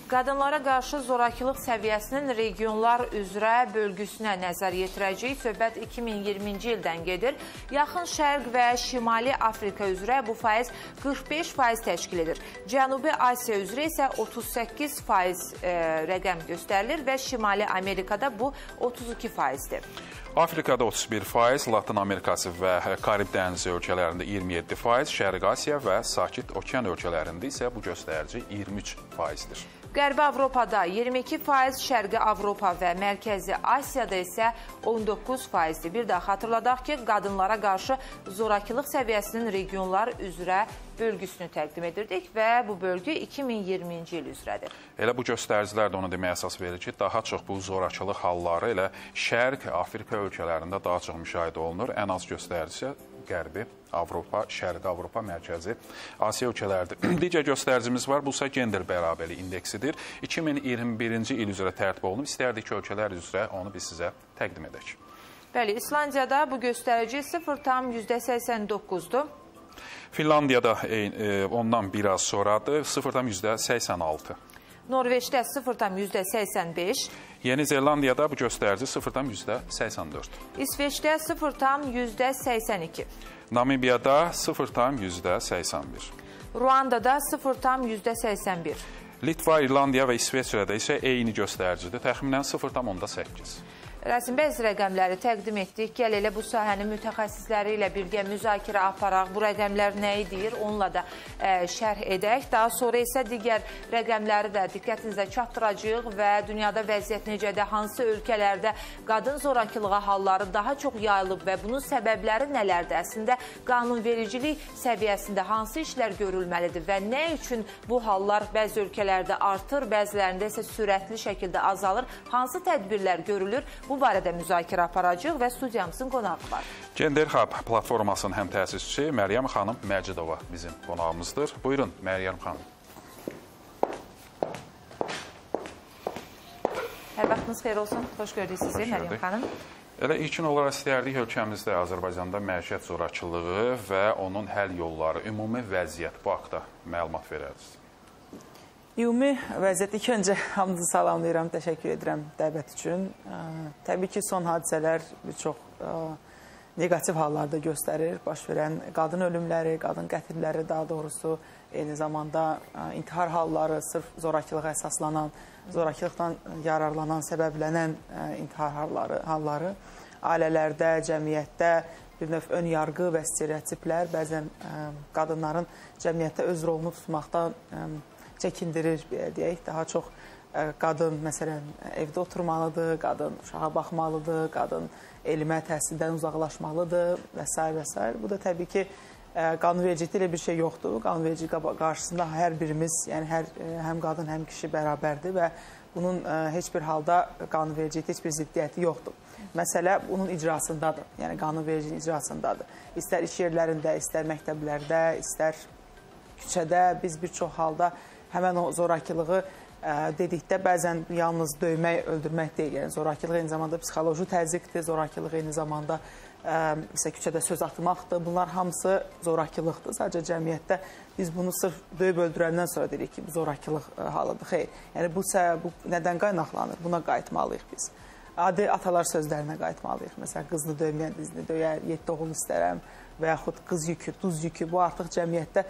Qadınlara qarşı zorakılıq səviyyəsinin regionlar üzrə bölgüsünə nəzər yetirəcək. Söhbət 2020-ci ildən gedir. Yaxın Şərq və Şimali Afrika üzrə bu faiz 45% təşkil edir. Cənubi Asiya üzrə isə 38% rəqəm göstərilir və Şimali Amerikada bu 32%dir. Afrikada 31%, Latin Amerikası və Karib dənizi ölkələrində 27%, Şərqi Asiya və Sakit Okean ölkələrində isə bu göstərici 23%dir. Qərbi Avropada 22%, Şərqi Avropa və Mərkəzi Asiyada isə 19%dir. Bir daha xatırladaq ki, qadınlara qarşı zorakılıq səviyyəsinin regionlar üzrə bölgüsünü təqdim edirdik və bu bölgü 2020-ci il üzrədir. Elə bu göstəricilər də ona deməyə əsas verir ki, daha çox bu zorakılıq halları elə Şərq, Afrika ölkələrində daha çox müşahidə olunur. Ən az göstərici Qərbi Avropa, Şərqi Avropa, Mərkəzi Asiya ölkələridir. Digər göstəricimiz var, bu isə gender bərabəli indeksidir. 2021-ci il üzrə tərtib olunub, istərdik ki, ölkələr üzrə onu biz sizə təqdim edək. Bəli, İslandiyada bu göstərici 0,89-dur. Finlandiyada ondan biraz sonradır, 0,86. Norveçdə 0,85. Yeni Zelandiyada bu göstərici 0,84. İsveçdə 0,82. Namibiyada 0,81. Ruandada 0,81. Litva, İrlandiya və İsveçrədə isə eyni göstəricidir, təxminən 0,8. Rəsim, bəzi rəqəmləri təqdim etdik. Gəl elə bu sahənin mütəxəssisləri ilə birgə müzakirə aparaq. Bu rəqəmlər nəyi deyir? Onunla da şərh edək. Daha sonra isə digər rəqəmləri də diqqətinizə çatdıracağıq və dünyada vəziyyət necədə, hansı ölkələrdə qadın zorakılığa halları daha çox yayılıb və bunun səbəbləri nələrdir? Əslində, qanunvericilik səviyyəsində hansı işlər görülməlidir və nə üçün bu hallar bəzi ölkələrdə artır, bəzilərində isə sürətli şəkildə azalır? Hansı tədbirlər görülür? Bu barədə müzakirə aparacaq və studiyamızın qonağı var. Gender Hub platformasının həm təsisçisi Məryəm xanım Məcidova bizim qonağımızdır. Buyurun, Məryəm xanım. Hər vaxtınız xeyir olsun. Xoş gördük sizi, Məryəm xanım. Elə ilkin olaraq istərdik ölkəmizdə, Azərbaycanda məişət zorakılığı və onun həll yolları, ümumi vəziyyət bu haqda məlumat verərdiniz. Ümumi vəziyyət, ilk öncə hamınızı salamlayıram, təşəkkür edirəm dəvət üçün. Təbii ki, son hadisələr bir çox negativ hallarda göstərir. Baş verən qadın ölümləri, qadın qətilləri daha doğrusu, eyni zamanda intihar halları, sırf zorakılığa əsaslanan, zorakılıqdan yararlanan, səbəblənən intihar halları ailələrdə, cəmiyyətdə bir növ ön yarğı və stereotiplər bəzən qadınların cəmiyyətdə öz rolunu tutmaqdan çəkindirir, deyək, daha çox qadın, məsələn, evdə oturmalıdır, qadın uşağa baxmalıdır, qadın elmə, təhsildən uzaqlaşmalıdır və s. və s. Bu da təbii ki, qanunvericilikdə elə bir şey yoxdur. Qanunvericilik qarşısında hər birimiz, yəni həm qadın, həm kişi bərabərdir və bunun heç bir halda qanunvericilikdə heç bir ziddiyyəti yoxdur. Məsələ bunun icrasındadır, yəni qanunvericiliyin icrasındadır. İstər iş yerlərində, istər məktəblərdə, istər küçədə biz bir çox halda həmən o zorakılığı dedikdə bəzən yalnız döymək, öldürmək deyil. Yəni, zorakılıq eyni zamanda psixoloji təzyiqdir, zorakılıq eyni zamanda küçədə söz atmaqdır. Bunlar hamısı zorakılıqdır. Sadəcə cəmiyyətdə biz bunu sırf döyüb öldürəndən sonra deyirik ki, bu zorakılıq halıdır. Xeyr, yəni bu nədən qaynaqlanır? Buna qayıtmalıyıq biz. Adi atalar sözlərinə qayıtmalıyıq. Məsələn, qızını döyməyən dizini döyər, 7 oğul istərəm və yaxud qız yükü, duz yükü. Bu artıq cəmiyyətdə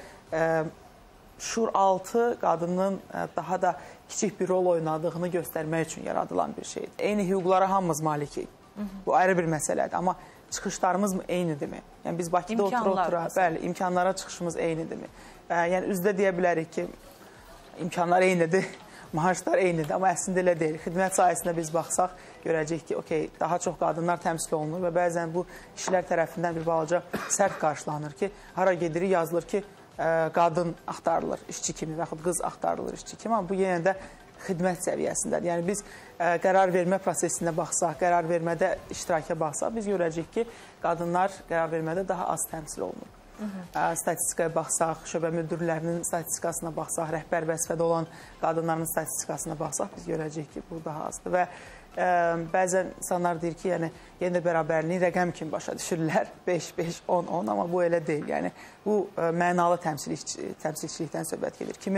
şuur altı qadının daha da kiçik bir rol oynadığını göstərmək üçün yaradılan bir şeydir. Eyni hüquqlara hamımız malikik. Bu ayrı bir məsələdir. Amma çıxışlarımız mı eynidirmi? Yəni biz Bakıda otura-otura, bəli, imkanlara çıxışımız eynidirmi? Yəni üzdə deyə bilərik ki, imkanlar eynidir, maaşlar eynidir, amma əslində elə deyil. Xidmət sahəsində biz baxsaq, görəcəyik ki, daha çox qadınlar təmsil olunur və bəzən bu işlər tərəfindən bir balaca sərt qarşılanır ki, hara gedirik, yazılır ki, qadın axtarılır işçi kimi və yaxud qız axtarılır işçi kimi, amma bu yenə də xidmət səviyyəsindədir. Yəni biz qərar vermə prosesinə baxsaq, qərar vermədə iştiraka baxsaq, biz görəcəyik ki, qadınlar qərar vermədə daha az təmsil olunur. Statistikaya baxsaq, şöbə müdürlərinin statistikasına baxsaq, rəhbər vəzifədə olan qadınların statistikasına baxsaq, biz görəcəyik ki, bu daha azdır və bəzən insanlar deyir ki, yəni yenə bərabərliyin rəqəm kimi başa düşürlər, 5, 5, 10, 10, amma bu elə deyil. Yəni bu mənalı təmsilçilikdən söhbət gedir. Kimin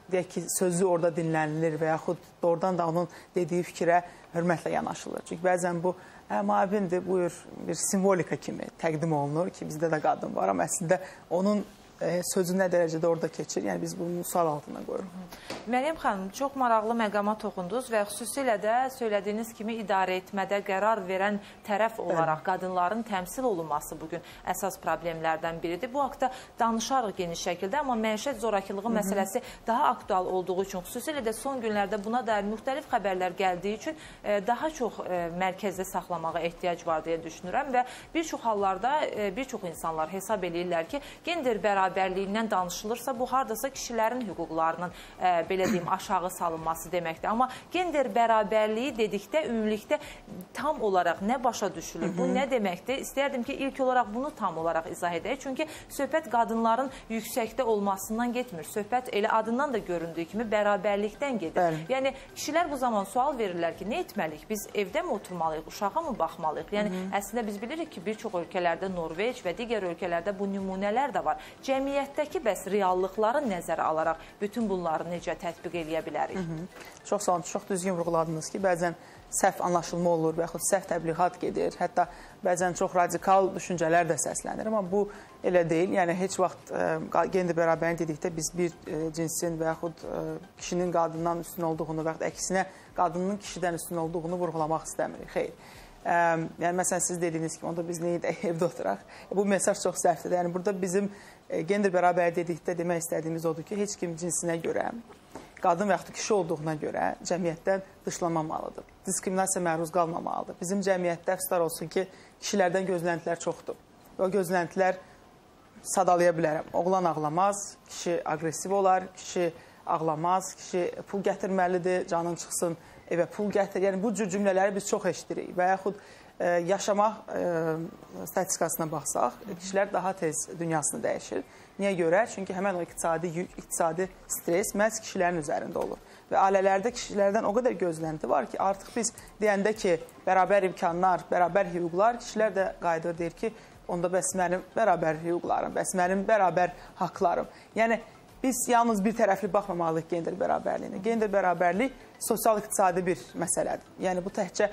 deyək ki, sözü orada dinlənilir və yaxud doğrudan da onun dediyi fikrə hörmətlə yanaşılır. Çünki bəzən bu müavindir, buyur bir simvolika kimi təqdim olunur ki, bizdə də qadın var, amma əslində onun sözü nə dərəcədə orada keçir, yəni biz bunu sual altına qoyuruq. Məryəm xanım, çox maraqlı məqama toxundunuz və xüsusilə də söylədiyiniz kimi idarə etmədə qərar verən tərəf olaraq qadınların təmsil olunması bugün əsas problemlərdən biridir. Bu haqda danışarıq geniş şəkildə, amma məişət zorakılığı məsələsi daha aktual olduğu üçün, xüsusilə də son günlərdə buna dair müxtəlif xəbərlər gəldiyi üçün daha çox mərkəzdə saxlamağa ehtiyac var deyə düşünürəm və bir çox hallarda bir çox insanlar hesab edirlər ki, gender bərabərliyindən danışılırsa, bu hardasa kişilərin hüquqlarının belə deyim, aşağı salınması deməkdir. Amma gender bərabərliyi dedikdə ümumilikdə tam olaraq nə başa düşülür? Bu nə deməkdir? İstəyərdim ki, ilk olaraq bunu tam olaraq izah edək. Çünki söhbət qadınların yüksəkdə olmasından getmir. Söhbət elə adından da göründüyü kimi bərabərlikdən gedir. Yəni, kişilər bu zaman sual verirlər ki, nə etməliyik? Biz evdə mi oturmalıyıq? Uşağa mı baxmalıyıq? Yəni, əslində biz bilirik ki, bir çox ölkələrdə Norveç və digər ölkələrdə bu nümunələr də var. Cəmiyyətdəki bəs reallıqları nəzərə alaraq bütün bunları necə tətbiq eləyə bilərik? Çox sağ olun, çox düzgün vurğuladınız ki, bəzən səhv anlaşılma olur və yaxud səhv təbliğat gedir, hətta bəzən çox radikal düşüncələr də səslənir, amma bu elə deyil. Yəni, heç vaxt gender bərabərliyi dedikdə biz bir cinsin və yaxud kişinin qadından üstün olduğunu və yaxud əksinə qadının kişidən üstün olduğunu vurğulamaq istəmirik. Xeyr. Yəni, məsələn, siz dediyiniz kimi, onda biz nə edək, evdə oturaq. Bu mesaj çox səhvdir. Yəni, burada bizim gender bərabərliyi dedikdə demək istədiyimiz odur ki, heç kim cinsinə görə, qadın və yaxud kişi olduğuna görə cəmiyyətdən dışlanmamalıdır. Diskriminasiya məruz qalmamalıdır. Bizim cəmiyyətdə əfsuslar olsun ki, kişilərdən gözləntilər çoxdur. O gözləntilər sadalaya bilərəm. Oğlan ağlamaz, kişi aqressiv olar, kişi ağlamaz, kişi pul gətirməlidir, canın çıxsın, evə pul gətir. Yəni, bu cür cümlələri biz çox eşidirik və yaxud yaşamaq statistikasına baxsaq, kişilər daha tez dünyasını dəyişir. Niyə görə? Çünki həmən o iqtisadi yük, iqtisadi stres məhz kişilərin üzərində olur. Və ailələrdə kişilərdən o qədər gözlənti var ki, artıq biz deyəndə ki, bərabər imkanlar, bərabər hüquqlar, kişilər də qayıdır, deyir ki, onda bəs mənim bərabər hüquqlarım, bəs mənim bərabər haqlarım. Yəni, biz yalnız bir tərəfli baxmamalıyıq gender bərabərliyinə. Gender bərabərlik sosial-iqtisadi bir məsələdir. Yəni, bu təhcə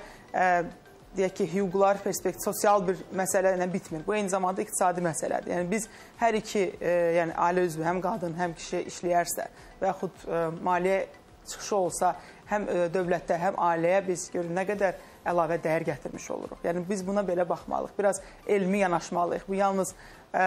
deyək ki, hüquqlar, perspektiv, sosial bir məsələ ilə bitmir. Bu, eyni zamanda iqtisadi məsələdir. Yəni, biz hər iki ailə üzvü, həm qadın, həm kişi işləyərsə və yaxud maliyyə çıxışı olsa, həm dövlətdə, həm ailəyə biz görün nə qədər əlavə dəyər gətirmiş oluruq. Yəni, biz buna belə baxmalıyıq. Biraz elmi yanaşmalıyıq. Bu, yalnız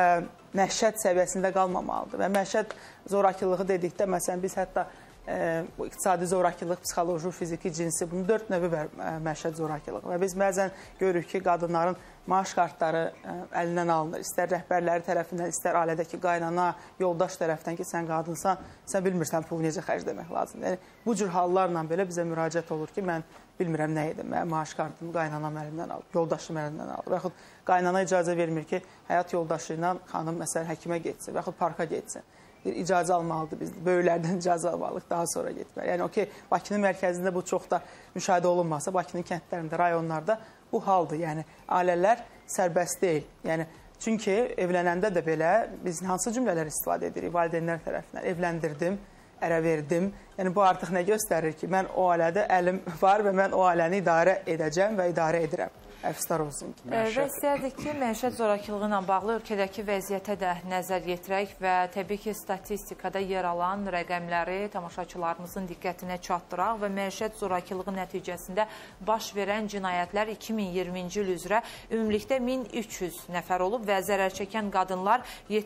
məişət səviyyəsində qalmamalıdır. Və məişət zorakılığı dedikdə, məsələn, biz hətta bu iqtisadi zorakılıq, psixoloji, fiziki, cinsi, bunun 4 növü var məişət zorakılığı. Və biz bəzən görürük ki, qadınların maaş kartları əlindən alınır. İstər rəhbərləri tərəfindən, istər ailədəki qaynana, yoldaş tərəfdən ki, sən qadınsan, sən bilmirsən pulu necə xərcləmək lazımdır. Yəni, bu cür hallarla belə bizə müraciət olur ki, mən bilmirəm nə edim, mən maaş kartımı qaynanam əlimdən alıb, yoldaşım əlimdən alıb. Və yaxud qaynana icazə vermir ki, həyat yoldaşı ilə xanım məsələn həkimə getsin və yaxud parka getsin. İcazə almalıdır biz, böyüklərdən icazə almalıyıq, daha sonra getməli. Yəni, o ki, Bakının mərkəzində bu çox da müşahidə olunmasa, Bakının kəndlərində, rayonlarda bu haldır. Yəni, ailələr sərbəst deyil. Yəni, çünki evlənəndə də belə biz hansı cümlələr istifadə edirik valideynlər tərəfindən? Evləndirdim, ərə verdim. Yəni, bu artıq nə göstərir ki, mən o ailədə əlim var və mən o ailəni idarə edəcəm və idarə edirəm. Əfsuslar olsun ki. Və istəyərdik ki, məişət zorakılığı ilə bağlı ölkədəki vəziyyətə də nəzər yetirək və təbii ki, statistikada yer alan rəqəmləri tamaşaçılarımızın diqqətinə çatdıraq və məişət zorakılığı nəticəsində baş verən cinayətlər 2020-ci il üzrə ümumilikdə 1300 nəfər olub və zərər çəkən qadınlar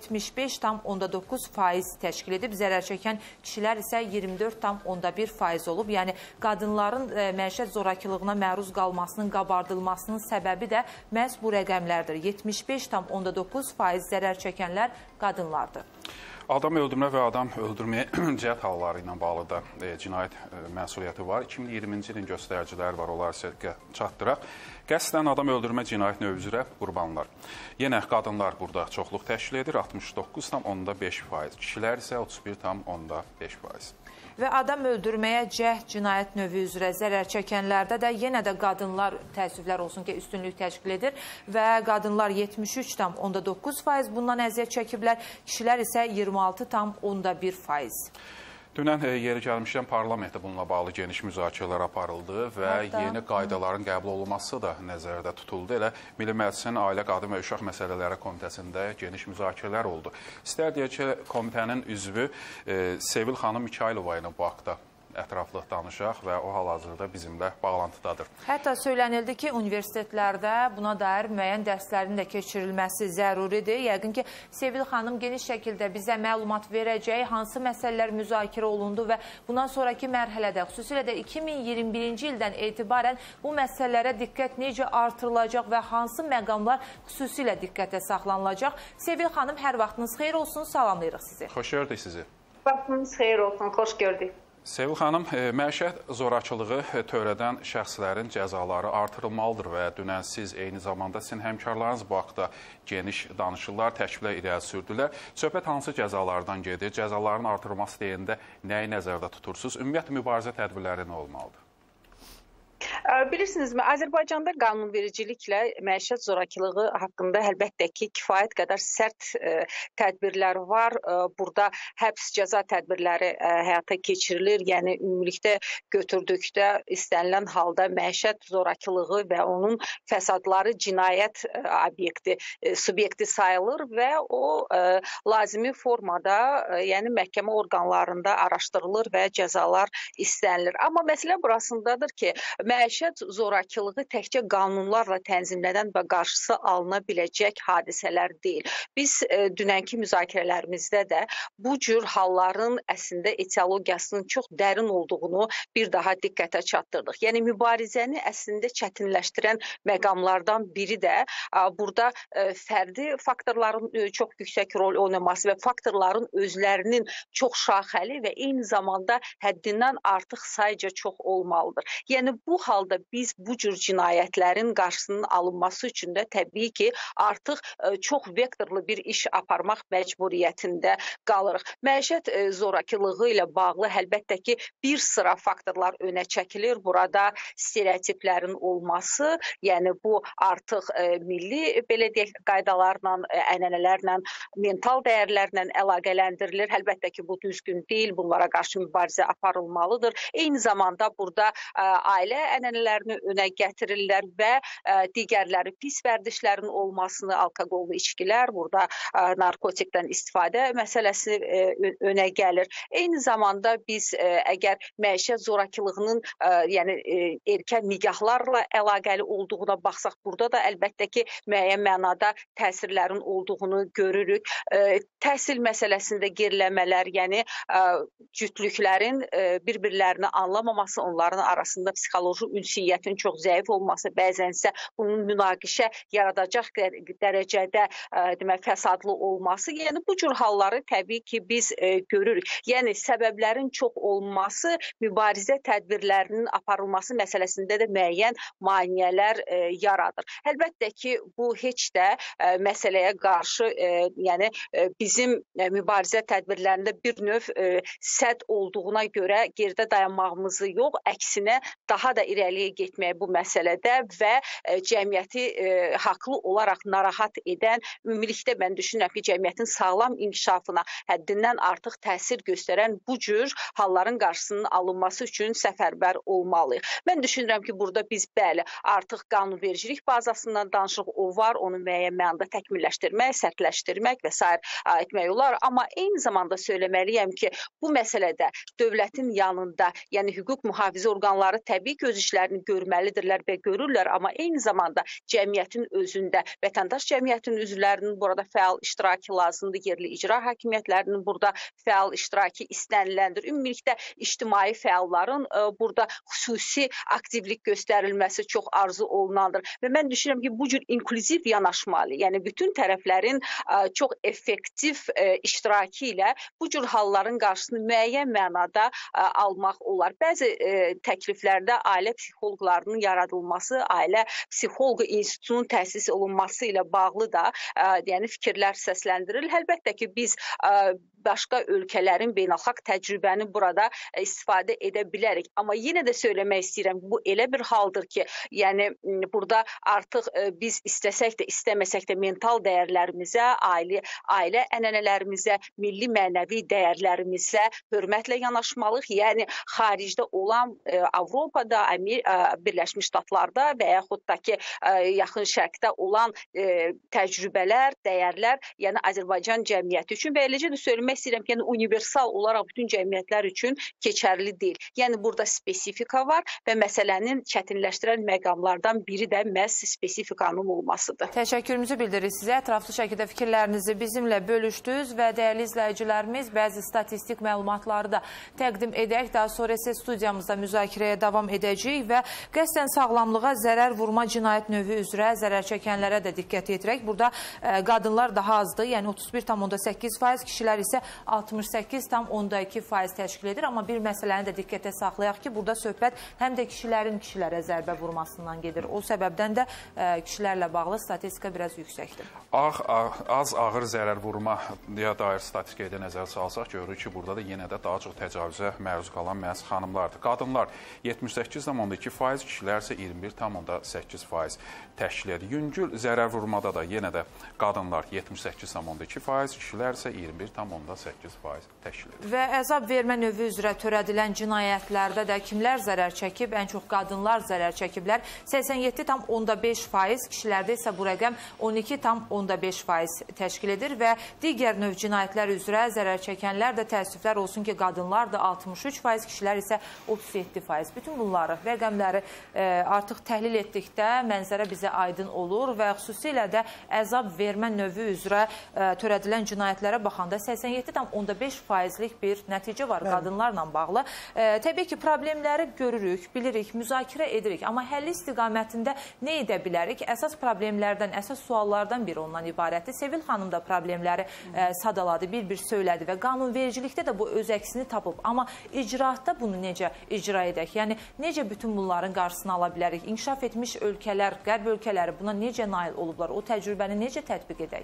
75,9% təşkil edib, zərər çəkən kişilər isə 24,1% olub. Yəni, qadınların məişət zorakılığına məruz qalmasının qabardılmasının səbəbi də məhz bu rəqəmlərdir. 75,9% zərər çəkənlər qadınlardır. Adam öldürmə və adam öldürməyə cəhd halları ilə bağlı da cinayət məsuliyyəti var. 2020-ci ilin göstəriciləri var, onları sizə çatdıraq. Qəsdən adam öldürmə cinayət növü üzrə qurbanlar. Yenə qadınlar burada çoxluq təşkil edir, 69,5%. Kişilər isə 31,5%. Və adam öldürməyə cəhd cinayət növü üzrə zərər çəkənlərdə də yenə də qadınlar təəssüflər olsun ki, üstünlük təşkil edir və qadınlar 73,9% bundan əziyyət çəkiblər, kişilər isə 26,1%. Dünən yeri gəlmişdən parlamentdə bununla bağlı geniş müzakirələr aparıldı və yeni qaydaların qəbul olunması da nəzərdə tutuldu. Elə Milli Məclisin Ailə, Qadın və Uşaq Məsələləri Komitəsində geniş müzakirələr oldu. İstər deyək ki, komitənin üzvü Sevil xanım Mikayılova ilə bu haqda ətraflı danışaq və o hal-hazırda bizimlə bağlantıdadır. Hətta söylənildi ki, universitetlərdə buna dair müəyyən dərslərin də keçirilməsi zəruridir. Yəqin ki, Sevil xanım geniş şəkildə bizə məlumat verəcək, hansı məsələlər müzakirə olundu və bundan sonraki mərhələdə, xüsusilə də 2021-ci ildən etibarən bu məsələlərə diqqət necə artırılacaq və hansı məqamlar xüsusilə diqqətə saxlanılacaq. Sevil xanım, hər vaxtınız xeyir olsun, salamlayırıq sizi. Xoş gördük sizi. Vaxtınız xeyir olsun, xoş gördük. Sevil xanım, məişət zorakılığı törədən şəxslərin cəzaları artırılmalıdır və dünən siz eyni zamanda sizin həmkarlarınız bu haqda geniş danışırlar, təşkilə irəli sürdülər. Söhbət hansı cəzalardan gedir? Cəzaların artırılması deyəndə nəyi nəzərdə tutursunuz? Ümumiyyətlə, mübarizə tədbirləri nə olmalıdır? Bilirsinizmi, Azərbaycanda qanunvericiliklə məişət zorakılığı haqqında əlbəttə ki, kifayət qədər sərt tədbirlər var. Burada həbs cəza tədbirləri həyata keçirilir. Yəni, ümumilikdə götürdükdə istənilən halda məişət zorakılığı və onun fəsadları cinayət subyekti sayılır və o lazımi formada, yəni məhkəmə orqanlarında araşdırılır və cəzalar istənilir. Amma məsələ burasındadır ki, məişət zorakılığı təkcə qanunlarla tənzimlənən və qarşısı alına biləcək hadisələr deyil. Biz dünənki müzakirələrimizdə də bu cür halların əslində etiologiyasının çox dərin olduğunu bir daha diqqətə çatdırdıq. Yəni, mübarizəni əslində çətinləşdirən məqamlardan biri də burada fərdi faktorların çox yüksək rol oynaması və faktorların özlərinin çox şaxəli və eyni zamanda həddindən artıq sayca çox olmalıdır. Yəni, bu halda biz bu cür cinayətlərin qarşısının alınması üçün də təbii ki, artıq çox vektorlu bir iş aparmaq məcburiyyətində qalırıq. Məişət zorakılığı ilə bağlı əlbəttə ki, bir sıra faktorlar önə çəkilir. Burada stereotiplərin olması, yəni bu artıq milli belə deyək, qaydalarla, ənənələrlə, mental dəyərlərlə əlaqələndirilir. Əlbəttə ki, bu düzgün deyil, bunlara qarşı mübarizə aparılmalıdır. Eyni zamanda burada ailə ənənələrini önə gətirirlər və digərləri pis vərdişlərin olmasını, alkoqollu içkilər, burada narkotikdən istifadə məsələsi önə gəlir. Eyni zamanda biz əgər məişət zorakılığının yəni erkən nigahlarla əlaqəli olduğuna baxsaq, burada da əlbəttə ki, müəyyən mənada təsirlərin olduğunu görürük. Təhsil məsələsində geriləmələr, yəni cütlüklərin bir-birlərini anlamaması, onların arasında psixoloji ünsiyyətin çox zəif olması, bəzənsə bunun münaqişə yaradacaq dərəcədə fəsadlı olması, yəni bu cür halları təbii ki, biz görürük. Yəni səbəblərin çox olması, mübarizə tədbirlərinin aparılması məsələsində də müəyyən maneələr yaradır. Əlbəttə ki, bu heç də məsələyə qarşı, yəni bizim mübarizə tədbirlərində bir növ sədd olduğuna görə geridə dayanmağımızı yox, əksinə daha da irəliyə getməyə bu məsələdə və cəmiyyəti haqlı olaraq narahat edən, ümumilikdə mən düşünürəm ki, cəmiyyətin sağlam inkişafına həddindən artıq təsir göstərən bu cür halların qarşısının alınması üçün səfərbər olmalıyıq. Mən düşünürəm ki, burada biz bəli, artıq qanunvericilik bazasından danışırıq, o var, onu müəyyən mənada təkmilləşdirmək, sərtləşdirmək və s. etmək olar. Amma eyni zamanda söyləməliyəm ki, bu məsələdə dövlətin yanında, yəni hüquq mühafizə orqanları təbii ki, öz işlərini görməlidirlər və görürlər, amma eyni zamanda cəmiyyətin özündə, vətəndaş cəmiyyətin üzvlərinin burada fəal iştirakı lazımdır, yerli icra hakimiyyətlərinin burada fəal iştirakı istəniləndir. Ümumilikdə ictimai fəalların burada xüsusi aktivlik göstərilməsi çox arzu olunandır. Və mən düşünürəm ki, bu cür inklüziv yanaşmalı, yəni bütün tərəflərin çox effektiv iştirakı ilə bu cür halların qarşısını müəyyən mənada almaq olar. Bəzi təkliflərdə ailə psixoloqlarının yaradılması, ailə psixoloqu institutunun təsis olunması ilə bağlı da yəni fikirlər səsləndirilir. Əlbəttə ki, biz başqa ölkələrin beynəlxalq təcrübəni burada istifadə edə bilərik. Amma yenə də söyləmək istəyirəm, bu elə bir haldır ki, yəni burada artıq biz istəsək də, istəməsək də mental dəyərlərimizə, ailə ənənələrimizə, milli mənəvi dəyərlərimizə hörmətlə yanaşmalıyıq. Yəni xaricdə olan Avropada, Birləşmiş Ştatlarda və yaxud da ki, yaxın şərqdə olan təcrübələr, dəyərlər, yəni Azərbaycan cəmiyyəti üçün və eləcə də söyləmək istəyirəm ki, yəni universal olaraq bütün cəmiyyətlər üçün keçərli deyil. Yəni burada spesifika var və məsələnin çətinləşdirən məqamlardan biri də məhz spesifikanın olmasıdır. Təşəkkürümüzü bildiririk sizə. Ətraflı şəkildə fikirlərinizi bizimlə bölüşdünüz və dəyərli izləyicilərimiz bəzi statistik məlumatları da təqdim edək. Daha sonra isə studiyamızda müzakirəyə davam edəcəyik və qəsdən sağlamlığa zərər vurma cinayət növü üzrə zərər çəkənlərə də diqqət yetirək. Burada qadınlar daha azdır, yəni 31,8%, kişilər isə 68,2% təşkil edir. Amma bir məsələni də diqqətə saxlayaq ki, burada söhbət həm də kişilərin kişilərə zərbə vurmasından gedir. O səbəbdən də kişilərlə bağlı statistika biraz yüksəkdir. Az ağır zərər vurmaya dair statistikaya da nəzər salsaq, görürük ki, burada da yenə də daha çox təcavüzə məruz qalan məhz xanımlardır. Qadınlar 78,2%, kişilər isə 21,8% təşkil edir. Yüngül zərər vurmada da yenə də qadınlar 78,2%, kişilər isə 21,8% təşkil edir. Və əzab vermə növü üzrə törədilən cinayətlərdə də kimlər zərər çəkib? Ən çox qadınlar zərər çəkiblər. 87,5%, kişilərdə isə bu rəqəm 12,5% təşkil edir və digər növ cinayətlər üzrə zərər çəkənlər də təəssüflər olsun ki, qadınlar da 63%, kişilər isə 37%. Bütün bunları, rəqəmləri artıq təhlil etdikdə mənzərə bizə aydın olur və xüsusilə də əzab vermə növü üzrə törədilən cinayətlərə baxanda 87,5%lik bir nəticə var qadınlarla bağlı. Təbii ki, problemləri görürük, bilirik, müzakirə edirik, amma həlli istiqamətində nə edə bilərik? Əsas problemlərdən, əsas suallardan biri ondan ibarətdir. Sevil xanım da problemləri sadaladı, bir-bir söylədi və qanunvericilikdə də bu öz əksini tapıb. Amma icraatda bunu necə icra edək? Yəni, necə bütün bunların qarşısını ala bilərik? İnkişaf etmiş ölkələr, qərb ölkələri buna necə nail olublar? O təcrübəni necə tətbiq edək?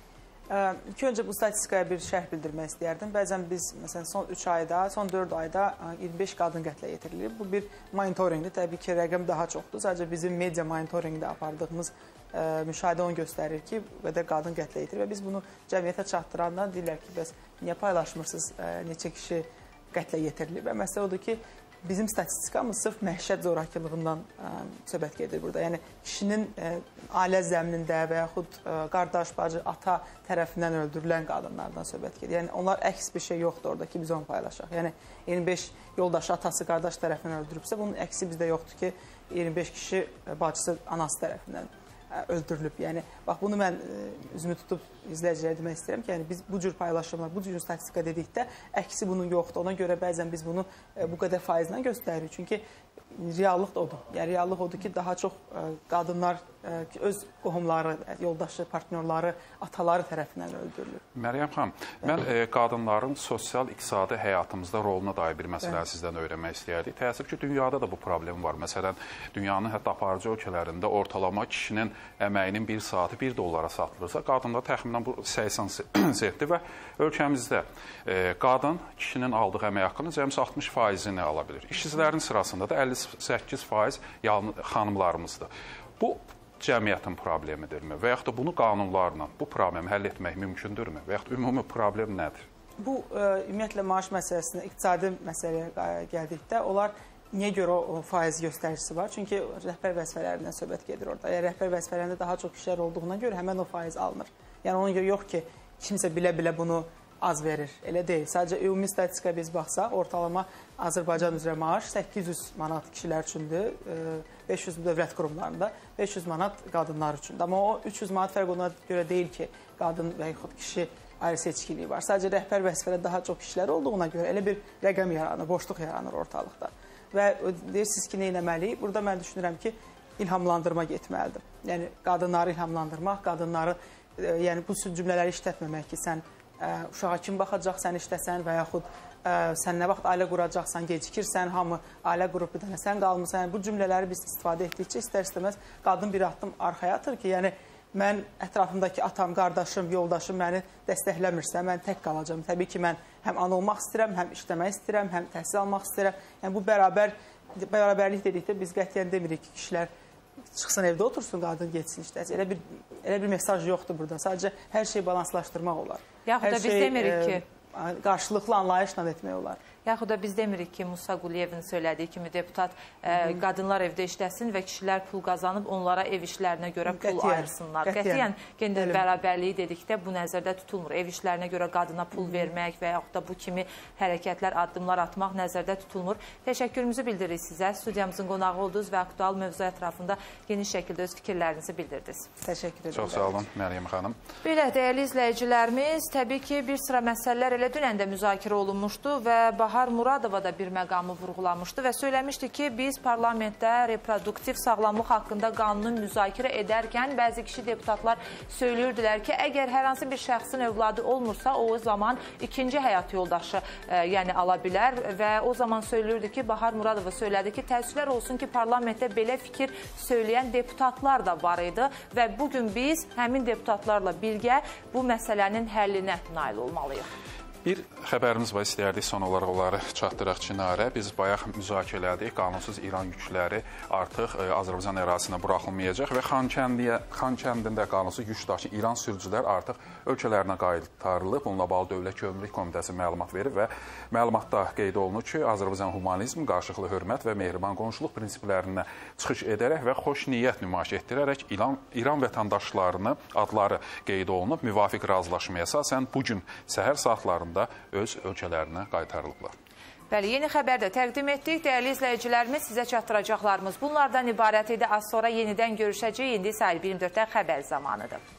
İlk öncə bu statistikaya bir şərh bildirmək istəyərdim. Bəzən biz, məsələn, son 3 ayda, son 4 ayda 25 qadın qətlə yetirilir. Bu bir monitorinqdir. Təbii ki, rəqəm daha çoxdur. Sadəcə bizim media monitorinqdə apardığımız müşahidə onu göstərir ki, bu qədər qadın qətlə yetirir və biz bunu cəmiyyətə çatdırandan deyirlər ki, bəs niyə paylaşmırsınız, neçə kişi qətlə yetirilir və məsələ odur ki, bizim statistikamız sırf məhşət zorakılığından söhbət gedir burada. Yəni, kişinin ailə zəminində və yaxud qardaş, bacı, ata tərəfindən öldürülən qadınlardan söhbət gedir. Yəni, onlar əks bir şey yoxdur orada ki, biz onu paylaşaq. Yəni, 25 yoldaşı, atası, qardaş tərəfindən öldürübsə, bunun əksi bizdə yoxdur ki, 25 kişi bacısı, anası tərəfindən öldürülüb. Yəni, bax, bunu mən üzümü tutub izləyicilərə demək istəyirəm ki, yəni, biz bu cür paylaşımlar, bu cür statistika dedikdə əksi bunun yoxdur. Ona görə bəzən biz bunu bu qədər faizlə göstəririk. Çünki reallıq da odur. Yəni, reallıq odur ki, daha çox qadınlar öz qohumları, yoldaşı, partnyorları, ataları tərəfindən öldürülür. Məryəm xanım, mən qadınların sosial-iqtisadi həyatımızda roluna dair bir məsələni sizdən öyrənmək istəyərdik. Təəssüf ki, dünyada da bu problem var. Məsələn, dünyanın hətta aparıcı ölkələrində ortalama kişinin əməyinin bir saatı $1 satılırsa, qadında təxminən bu 80 sentdir və ölkəmizdə qadın kişinin aldığı əmək haqqının cəmsi 60%-ni ala bilir. İşçilərin sırasında da 58% xanımlarımızdır. Bu cəmiyyətin problemidirmi və yaxud da bunu qanunlarla bu problemi həll etmək mümkündürmü və yaxud ümumi problem nədir? Bu, ümumiyyətlə, maaş məsələsinə, iqtisadi məsələyə gəldikdə, onlar niyə görə o faiz göstəricisi var? Çünki rəhbər vəzifələrindən söhbət gedir orada. Yəni, rəhbər vəzifələrində daha çox kişilər olduğuna görə həmən o faiz alınır. Yəni, ona görə yox ki, kimsə bilə-bilə bunu az verir. Elə deyil. Sadəcə, ümumi statistikaya biz baxsaq, ortalama Azərbaycan üzrə maaş 800 manat kişilər üçündür, 500 dövlət qurumlarında, 500 manat qadınlar üçündür. Amma o 300 manat fərq ona görə deyil ki, qadın və yaxud kişi ayrı seçkiliyi var. Sadəcə, rəhbər vəzifədə daha çox kişilər olduğuna görə elə bir rəqəm yaranır, boşluq yaranır ortalıqda. Və deyirsiniz ki, nə etməliyik? Burada mən düşünürəm ki, ilhamlandırma getməlidir. Yəni, qadınları ilhamlandırmaq, qadınları, yəni bu cümlələri işlətməmək ki, sən uşağa kim baxacaq, sən işləsən və yaxud sən nə vaxt ailə quracaqsan, gecikirsən, hamı ailə qurub bir dənə sən qalmısan. Yəni, bu cümlələri biz istifadə etdikcə istər-istəməz qadın bir addım arxaya atır ki, yəni mən ətrafımdakı atam, qardaşım, yoldaşım məni dəstəkləmirsə, mən tək qalacağam. Təbii ki, mən həm ana olmaq istəyirəm, həm işləmək istəyirəm, həm təhsil almaq istəyirəm. Yəni, bu bərabərlik dedikdə biz qətiyyən demirik ki, kişilər çıxsın evdə otursun, qadın getsin işləsin. Elə bir mesaj yoxdur burada. Sadəcə hər şeyi balanslaşdırmaq olar. Yaxud da biz demirik ki, qarşılıqlı anlayışla etmək olar. Yaxud da biz demirik ki, Musa Quliyevin söylədiyi kimi deputat qadınlar evdə işləsin və kişilər pul qazanıb onlara ev işlərinə görə pul ayırsınlar. Qətiyyən gender bərabərliyi dedikdə bu nəzərdə tutulmur. Ev işlərinə görə qadına pul vermək və yaxud da bu kimi hərəkətlər, addımlar atmaq nəzərdə tutulmur. Təşəkkürümüzü bildiririk sizə. Studiyamızın qonağı oldunuz və aktual mövzu ətrafında geniş şəkildə öz fikirlərinizi bildirdiniz. Təşəkkür ederim. Çox sağ olun, Məryəm xanım. Belə, dəyərli izləyicilərimiz, təbii ki, bir sıra məsələlər elə dünən də müzakirə olunmuşdu və Bahar Muradova da bir məqamı vurğulamışdı və söyləmişdi ki, biz parlamentdə reproduktiv sağlamlıq haqqında qanunu müzakirə edərkən bəzi kişi deputatlar söyləyirdilər ki, əgər hər hansı bir şəxsin övladı olmursa, o zaman ikinci həyat yoldaşı yəni ala bilər və o zaman söyləyirdi ki, Bahar Muradova söylədi ki, təəssüflər olsun ki, parlamentdə belə fikir söyləyən deputatlar da var idi və bugün biz həmin deputatlarla birgə bu məsələnin həllinə nail olmalıyıq. Bir xəbərimiz var, istəyərdik son olaraq onları çatdıraq Çinarə. Biz bayaq müzakirə elədik, qanunsuz İran yükləri artıq Azərbaycan ərazisinə buraxılmayacaq və Xankəndində qanunsuz yük daşıyan İran sürücülər artıq ölkələrinə qaytarılıb. Bununla bağlı Dövlət Gömrük Komitəsi məlumat verib və məlumatda qeyd olunur ki, Azərbaycan humanizm, qarşılıqlı hörmət və mehriban qonşuluq prinsiplərinə çıxış edərək və xoş niyyət nümayiş etdirərək İran vətəndaşlarını adları qeyd olunub, müvafiq razılaşmaya əsasən bugün səhər saatlarında öz ölkələrinə qaytarılıblar. Bəli, yeni xəbərdə təqdim etdik. Dəyərli izləyicilərimiz, sizə çatdıracaqlarımız bunlardan ibarət idi. Az sonra yenidən görüşəcəyik. İndi isə 24-də xəbər zamanıdır.